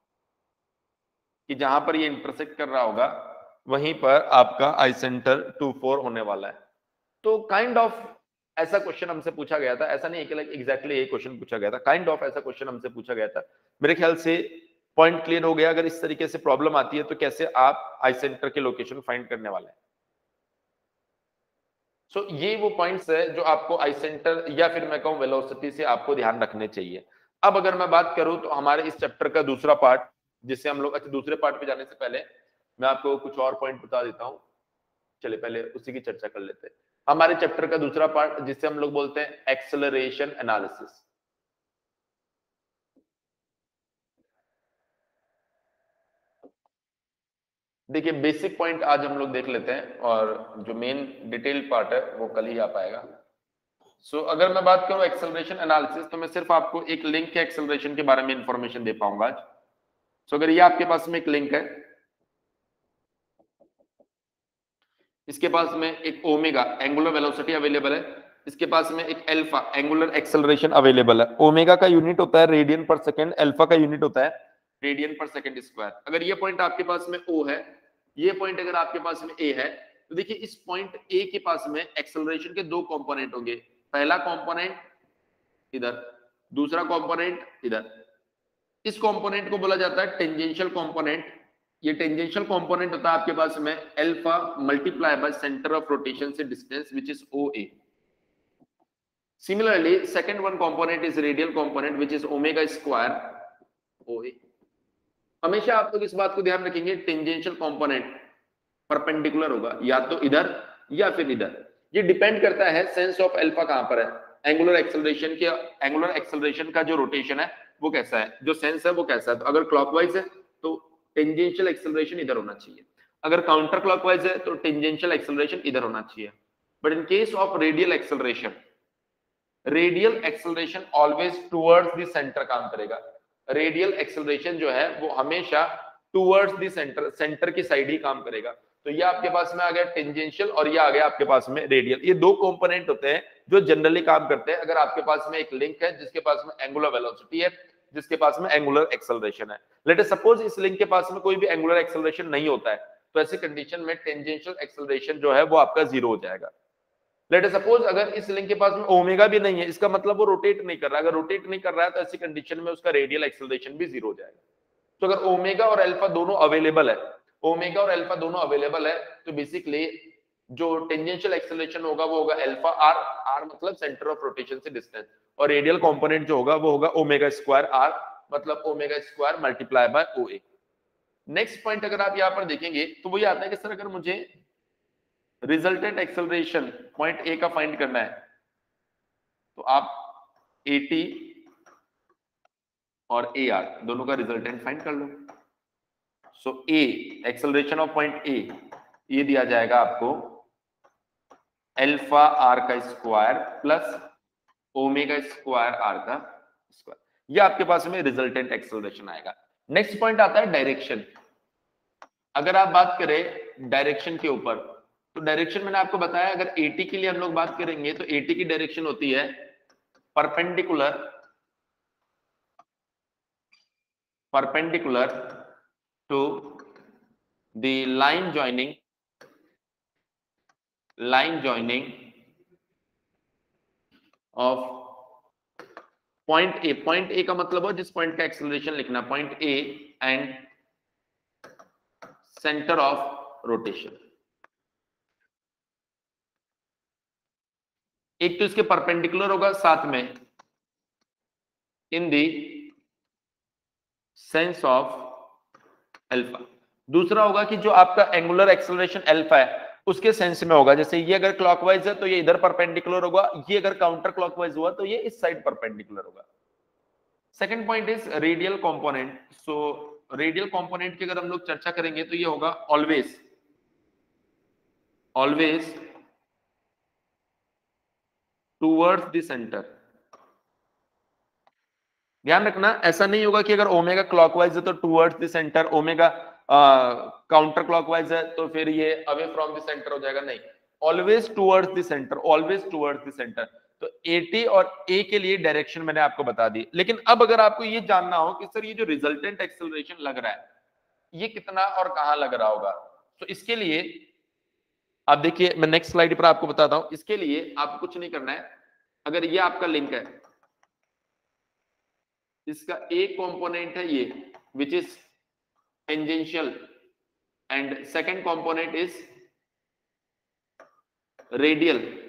Speaker 1: कि जहां पर ये इंटरसेक्ट कर रहा होगा वहीं पर आपका आई सेंटर 2 4 होने वाला है। तो काइंड ऑफ ऐसा क्वेश्चन हमसे पूछा गया था, ऐसा नहीं है कि एग्जैक्टली ये क्वेश्चन पूछा गया था, काइंड ऑफ ऐसा क्वेश्चन हमसे पूछा गया था। मेरे ख्याल से पॉइंट क्लियर हो गया। अगर इस तरीके से प्रॉब्लम आती है तो कैसे आप आई सेंटर के लोकेशन फाइंड करने वाले हैं। सो ये वो पॉइंट्स है जो आपको आई सेंटर या फिर मैं कहूं वेलोसिटी से आपको ध्यान रखने चाहिए। अब अगर मैं बात करूं तो हमारे इस चैप्टर का दूसरा पार्ट, जिससे हम लोग, अच्छा दूसरे पार्ट पे जाने से पहले मैं आपको कुछ और पॉइंट बता देता हूं। चलिए पहले उसी की चर्चा कर लेते हैं। हमारे चैप्टर का दूसरा पार्ट जिससे हम लोग बोलते हैं एक्सेलरेशन एनालिसिस। देखिए बेसिक पॉइंट आज हम लोग देख लेते हैं और जो मेन डिटेल पार्ट है वो कल ही आ पाएगा। अगर मैं बात करूं एक्सेलरेशन एनालिसिस तो मैं सिर्फ आपको एक लिंक के एक्सेलरेशन के बारे में इंफॉर्मेशन दे पाऊंगा आज। अगर ये आपके पास में एक लिंक है, इसके पास में एक ओमेगा एंगुलर वेलोसिटी अवेलेबल है, इसके पास में एक अल्फा एंगुलर एक्सेलरेशन अवेलेबल है। ओमेगा का यूनिट होता है रेडियन पर सेकंड, अल्फा का यूनिट होता है रेडियन पर सेकंड स्क्वायर। अगर ये पॉइंट आपके पास में ओ है, ये पॉइंट अगर आपके पास में ए है, तो देखिए इस पॉइंट ए के पास में एक्सेलरेशन के दो कंपोनेंट होंगे। पहला कंपोनेंट इधर, दूसरा कंपोनेंट इधर। इस कंपोनेंट को बोला जाता है टेंजेंशियल कंपोनेंट। ये टेंजेंशियल कंपोनेंट होता है आपके पास में alpha multiply by centre of rotation से distance which is O A. Similarly, second one component is radial component which is omega square OA। हमेशा आप लोग इस बात को ध्यान रखेंगे, टेंजेंशियल कंपोनेंट परपेंडिकुलर होगा या तो इधर या फिर इधर। ये डिपेंड करता है सेंस ऑफ अल्फा कहां पर है, एंगुलर एक्सेलरेशन के, एंगुलर एक्सेलरेशन का जो रोटेशन है वो कैसा है, जो सेंस है वो कैसा है। तो अगर क्लॉकवाइज है तो टेंजेंशियल एक्सेलरेशन इधर होना चाहिए, अगर काउंटर क्लॉकवाइज है तो टेंजेंशियल एक्सेलरेशन इधर होना चाहिए। But in case of radial acceleration, radial acceleration always towards the centre काम करेगा। रेडियल एक्सेलरेशन जो है वो हमेशा टुवर्ड्स द सेंटर, सेंटर की साइड ही काम करेगा। तो ये आपके पास में आ गया टेंजेंशियल और ये आ गया आपके पास में रेडियल। ये दो कंपोनेंट होते हैं जो जनरली काम करते हैं अगर आपके पास में एक लिंक है जिसके पास में एंगुलर वेलोसिटी है, जिसके पास में एंगुलर एक्सेलरेशन है। लेट अस सपोज इस लिंक के पास में कोई भी एंगुलर एक्सेलरेशन नहीं होता है, तो ऐसी कंडीशन में टेंजेंशियल एक्सेलरेशन जो है वो आपका जीरो हो जाएगा। लेट अस सपोज अगर इस लिंक के पास में ओमेगा भी नहीं है, इसका मतलब वो रोटेट नहीं कर रहा। अगर रोटेट नहीं कर रहा है तो ऐसी कंडीशन में उसका रेडियल एक्सेलरेशन भी जीरो हो जाएगा। तो अगर ओमेगा और अल्फा दोनों अवेलेबल है, ओमेगा और अल्फा दोनों अवेलेबल है, तो बेसिकली जो टेंजेंशियल एक्सेलरेशन होगा वो होगा अल्फा आर, आर मतलब सेंटर ऑफ रोटेशन से डिस्टेंस, और रेडियल कंपोनेंट जो होगा वो होगा ओमेगा स्क्वायर आर, मतलब omega square multiply by O A. Next point अगर आप यहां पर देखेंगे तो वो ये आता है कि सर अगर मुझे रिजल्टेंट एक्सेलरेशन पॉइंट ए का फाइंड करना है तो आप एटी और ए आर दोनों का रिजल्टेंट फाइंड कर लो। So A acceleration of point A, ये दिया जाएगा आपको अल्फा आर का square plus omega square R का स्क्वायर। ये आपके पास में रिजल्टेंट एक्सेलरेशन आएगा। नेक्स्ट पॉइंट आता है डायरेक्शन। अगर आप बात करें डायरेक्शन के ऊपर, तो डायरेक्शन मैंने आपको बताया अगर 80 के लिए हम लोग बात करेंगे तो 80 की डायरेक्शन होती है perpendicular to the line joining of point A. Point A का मतलब हो जिस पॉइंट का एक्सेलरेशन लिखना, point A and centre of rotation. एक तो इसके परपेंडिकुलर होगा साथ में in the sense of alpha. दूसरा होगा कि जो आपका एंगुलर एक्सेलरेशन अल्फा है उसके सेंस में होगा। जैसे ये अगर क्लॉकवाइज है तो ये इधर परपेंडिकुलर होगा, ये अगर काउंटर क्लॉकवाइज हुआ तो ये इस साइड परपेंडिकुलर होगा। Second point is radial component. So radial component की अगर हम लोग चर्चा करेंगे तो ये होगा ऑलवेज टूवर्ड्स द सेंटर। ध्यान रखना ऐसा नहीं होगा कि अगर ओमेगा क्लॉकवाइज है तो towards the centre, omega counter clockwise है तो फिर ये अवे फ्रॉम द सेंटर हो जाएगा। नहीं, always towards the centre, always towards the centre. तो 80 और ए के लिए डायरेक्शन मैंने आपको बता दी। लेकिन अब अगर आपको ये जानना हो कि सर ये जो रिजल्टेंट एक्सेलरेशन लग रहा है ये कितना और कहां लग रहा होगा, तो इसके लिए आप देखिए मैं नेक्स्ट स्लाइड पर आपको बताता हूं। इसके लिए आपको कुछ नहीं करना है। अगर ये आपका लिंक है, इसका एक कंपोनेंट है ये which is tangential and second component is radial,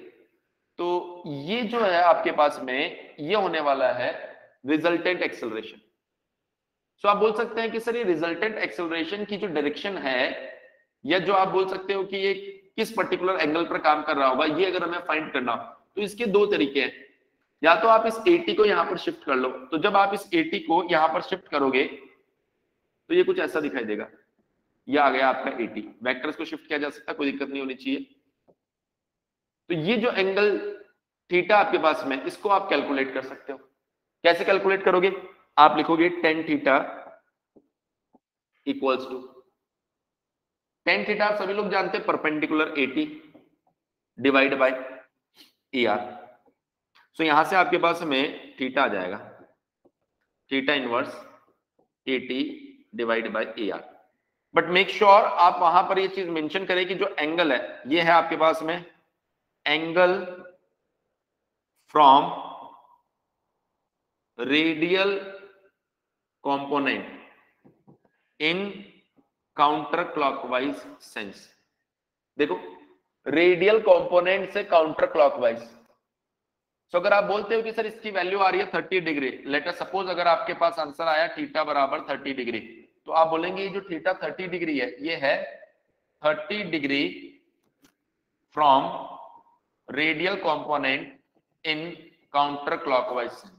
Speaker 1: तो ये जो है आपके पास में ये होने वाला है रिजल्टेंट एक्सेलरेशन। सो आप बोल सकते हैं कि सर ये रिजल्टेंट एक्सेलरेशन की जो डायरेक्शन है, या जो आप बोल सकते हो कि ये किस पर्टिकुलर एंगल पर काम कर रहा होगा, ये अगर हमें फाइंड करना हो तो इसके दो तरीके हैं। या तो आप इस 80 को यहां पर शिफ्ट कर लो, तो जब आप इस 80 को यहां पर शिफ्ट करोगे तो ये कुछ ऐसा दिखाई देगा। ये आ गया आपका 80। वेक्टर्स को शिफ्ट किया जा सकता है, कोई दिक्कत नहीं होनी चाहिए। तो ये जो एंगल थीटा आपके पास में, इसको आप कैलकुलेट कर सकते हो। कैसे कैलकुलेट करोगे? आप लिखोगे tan theta equals to, tan theta आप सभी लोग जानते हैं perpendicular 80 divide by A R. So यहां से आपके पास में थीटा आ जाएगा, theta inverse 80 divide by A R. But make sure आप वहां पर ये चीज मेंशन करें कि जो एंगल है ये है आपके पास में angle from radial component in counter clockwise sense. देखो, रेडियल कंपोनेंट से काउंटर क्लॉकवाइज। सो अगर आप बोलते हो कि सर इसकी वैल्यू आ रही है 30 डिग्री, लेट अस सपोज अगर आपके पास आंसर आया थीटा बराबर 30 डिग्री, तो आप बोलेंगे ये जो थीटा 30 डिग्री है ये है 30 degree from radial component in counter clockwise sense.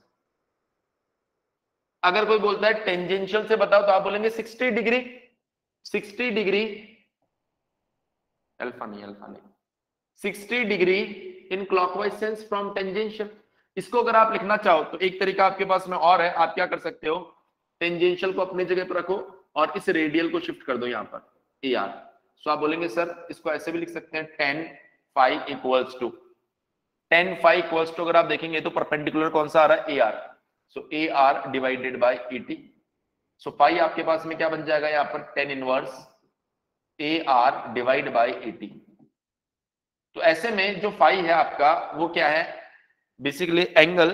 Speaker 1: अगर कोई बोलता है टेंजेंशियल से बताओ, तो आप बोलेंगे 60 डिग्री, 60 डिग्री अल्फा नहीं 60 degree in clockwise sense from tangential. इसको अगर आप लिखना चाहो तो एक तरीका आपके पास में और है, आप क्या कर सकते हो, टेंजेंशियल को अपनी जगह पर रखो और इस रेडियल को शिफ्ट कर दो यहाँ पर ए आर। सो आप बोलेंगे सर इसको ऐसे भी लिख सकते हैं tan five equals to, tan five equals to अगर आप देखेंगे तो परपेंडिकुलर कौन सा आ रहा है, A R. So A R divided by 80। So five आपके पास में क्या बन जाएगा यहाँ पर, tan inverse A R divide by 80। तो ऐसे में जो फाई है आपका वो क्या है, basically angle,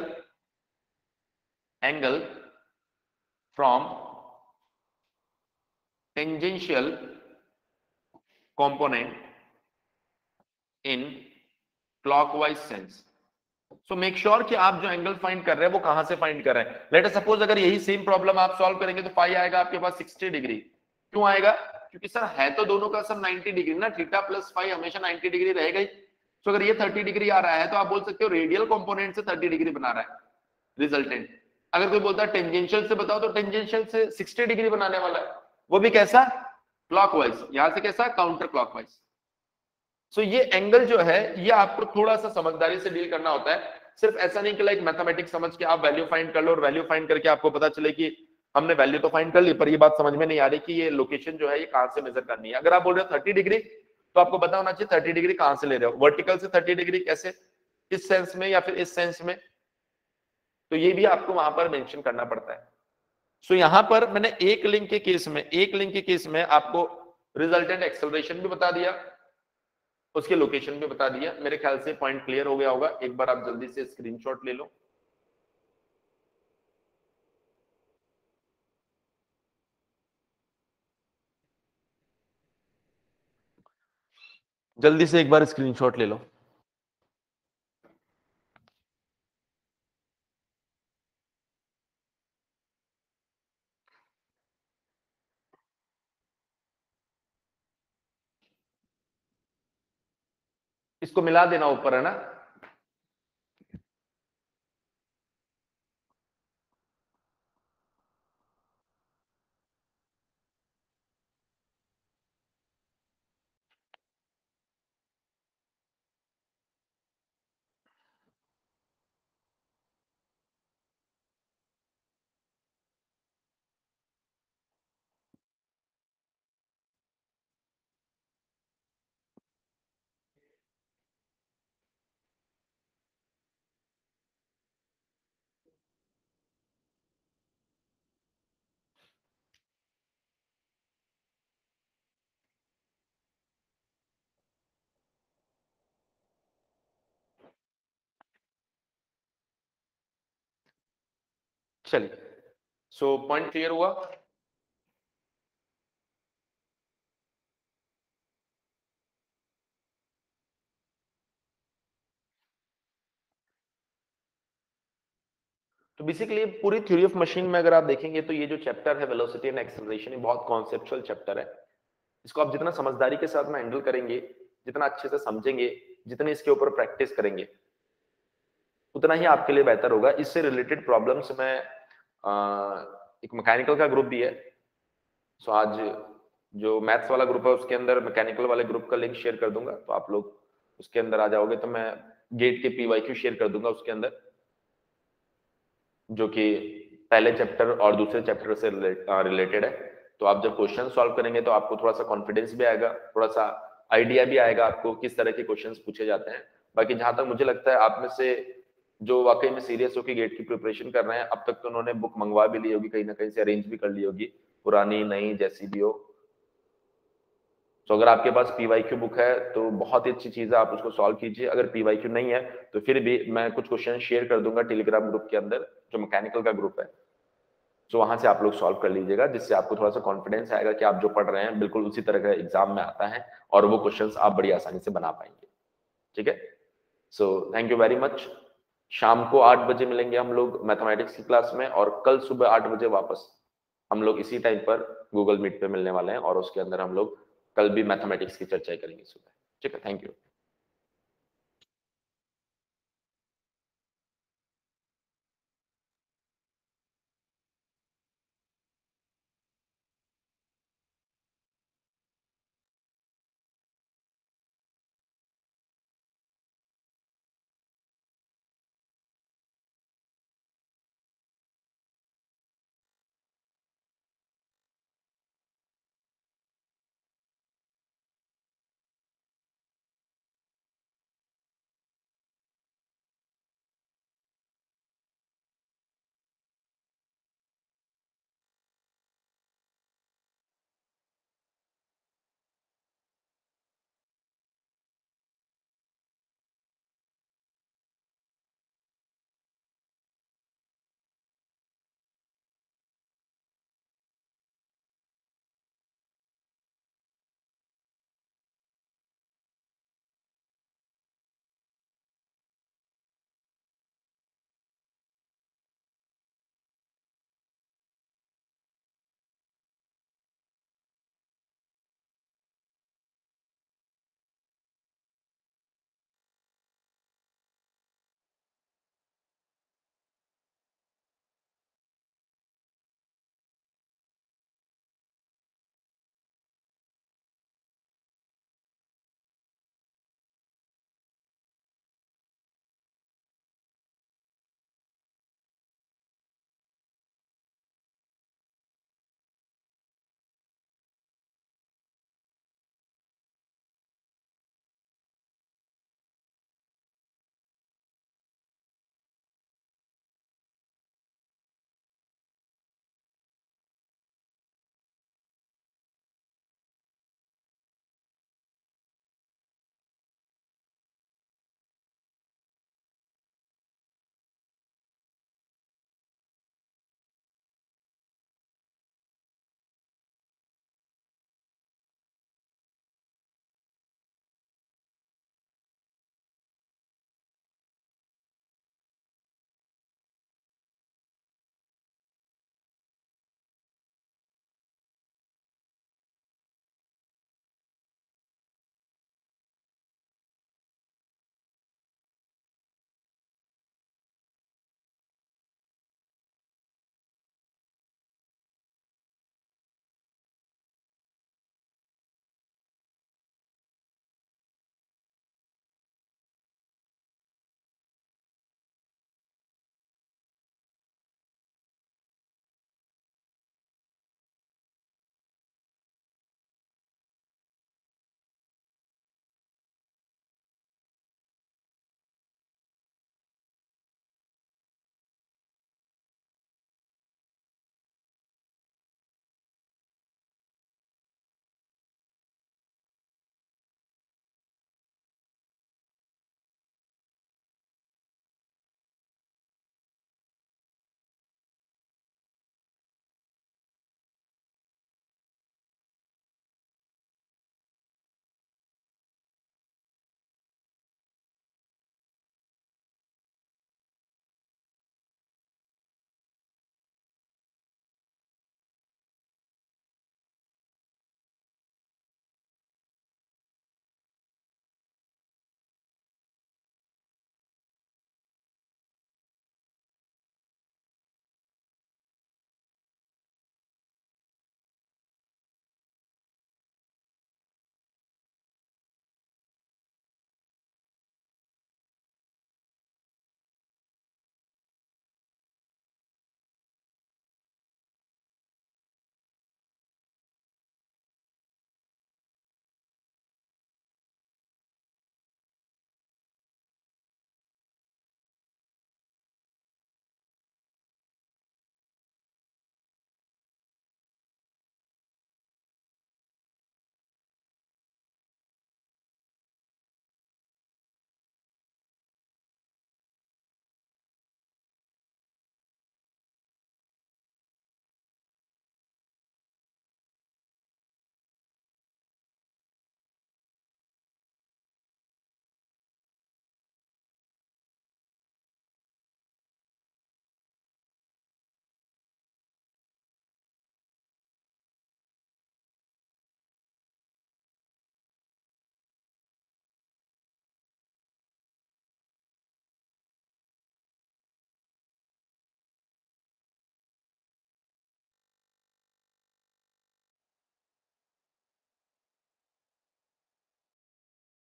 Speaker 1: angle from tangential component in clockwise sense. So make sure कि आप जो एंगल फाइंड कर रहे हैं वो कहां से फाइंड कर रहे हैं। लेट अस सपोज अगर यही सेम प्रॉब्लम आप सॉल्व करेंगे तो फाई आएगा आपके पास 60 डिग्री। क्यों आएगा? क्योंकि सर है तो दोनों का सर 90 डिग्री ना, थीटा प्लस फाई हमेशा 90 डिग्री रहेगा ही। तो अगर ये 30 डिग्री आ रहा है तो आप बोल सकते हो रेडियल कंपोनेंट से 30 डिग्री बना रहा है रिजल्टेंट। अगर कोई बोलता है टेंजेंशियल से बताओ, तो टेंजेंशियल से 60 डिग्री बनाने वाला है, वो भी कैसा, क्लॉकवाइज। यहां से कैसा, काउंटर क्लॉकवाइज। सो ये एंगल जो है ये आपको थोड़ा सा समझदारी से डील करना होता है। सिर्फ ऐसा नहीं कि लाइक मैथमेटिक्स समझ के आप वैल्यू फाइंड कर लो और वैल्यू फाइंड करके आपको पता चले कि हमने वैल्यू तो फाइंड कर ली पर ये बात समझ में नहीं आ रही कि ये लोकेशन जो है ये कहां से मेजर करनी है। अगर आप बोल रहे हो 30 डिग्री, तो आपको पता होना चाहिए 30 डिग्री कहां से ले रहे हो, वर्टिकल से 30 डिग्री कैसे, इस सेंस में या फिर इस सेंस में, तो ये भी आपको वहां पर मेंशन करना पड़ता है। सो यहां पर मैंने एक लिंक के केस में, एक लिंक के केस में आपको रिजल्टेंट एक्सेलरेशन भी बता दिया, उसके लोकेशन भी बता दिया। मेरे ख्याल से पॉइंट क्लियर हो गया होगा। एक बार आप जल्दी से स्क्रीनशॉट ले लो। जल्दी से एक बार स्क्रीनशॉट ले लो। इसको मिला देना ऊपर, है ना। चलिए, सो पॉइंट क्लियर हुआ।
Speaker 2: तो बेसिकली पूरी थ्योरी ऑफ मशीन में अगर आप देखेंगे तो ये जो चैप्टर है वेलोसिटी एंड एक्सेलरेशन, ये बहुत कॉन्सेप्चुअल चैप्टर है। इसको आप जितना समझदारी के साथ में हैंडल करेंगे, जितना अच्छे से समझेंगे, जितने इसके ऊपर प्रैक्टिस करेंगे, उतना ही आपके लिए बेहतर होगा। इससे रिलेटेड प्रॉब्लम्स में एक मैकेनिकल का ग्रुप भी है, सो आज जो मैथ्स वाला ग्रुप है उसके अंदर मैकेनिकल वाले ग्रुप का लिंक शेयर कर दूंगा, तो आप लोग उसके अंदर आ जाओगे। तो मैं गेट के पीवाईक्यू शेयर कर दूंगा उसके अंदर, जो कि पहले चैप्टर और दूसरे चैप्टर से रिलेटेड है। तो आप जब क्वेश्चन सॉल्व करेंगे तो आपको थोड़ा सा कॉन्फिडेंस भी आएगा, थोड़ा सा आइडिया भी आएगा आपको किस तरह के क्वेश्चंस पूछे जाते हैं। बाकी जहां तक मुझे लगता है आप में से जो वाकई में सीरियस होकर गेट की प्रिपरेशन कर रहे हैं, अब तक तो उन्होंने बुक मंगवा भी ली होगी, कहीं ना कहीं से अरेंज भी कर ली होगी, पुरानी नई जैसी भी हो। तो अगर आपके पास पीवाईक्यू बुक है तो बहुत ही अच्छी चीज है, आप उसको सॉल्व कीजिए। अगर पीवाईक्यू नहीं है तो फिर भी मैं कुछ क्वेश्चन शेयर कर दूंगा टेलीग्राम ग्रुप के अंदर, जो मैकेनिकल का ग्रुप है, तो वहां से आप लोग सॉल्व कर लीजिएगा, जिससे आपको थोड़ा सा कॉन्फिडेंस आएगा कि आप जो पढ़ रहे हैं बिल्कुल उसी तरह का एग्जाम में आता है और वो क्वेश्चंस आप बड़ी आसानी से बना पाएंगे। ठीक है, so thank you very much. शाम को 8 बजे मिलेंगे हम लोग मैथमेटिक्स की क्लास में, और कल सुबह 8 बजे वापस हम लोग इसी टाइम पर गूगल मीट पे मिलने वाले हैं, और उसके अंदर हम लोग कल भी मैथमेटिक्स की चर्चा करेंगे सुबह। ठीक है, थैंक यू।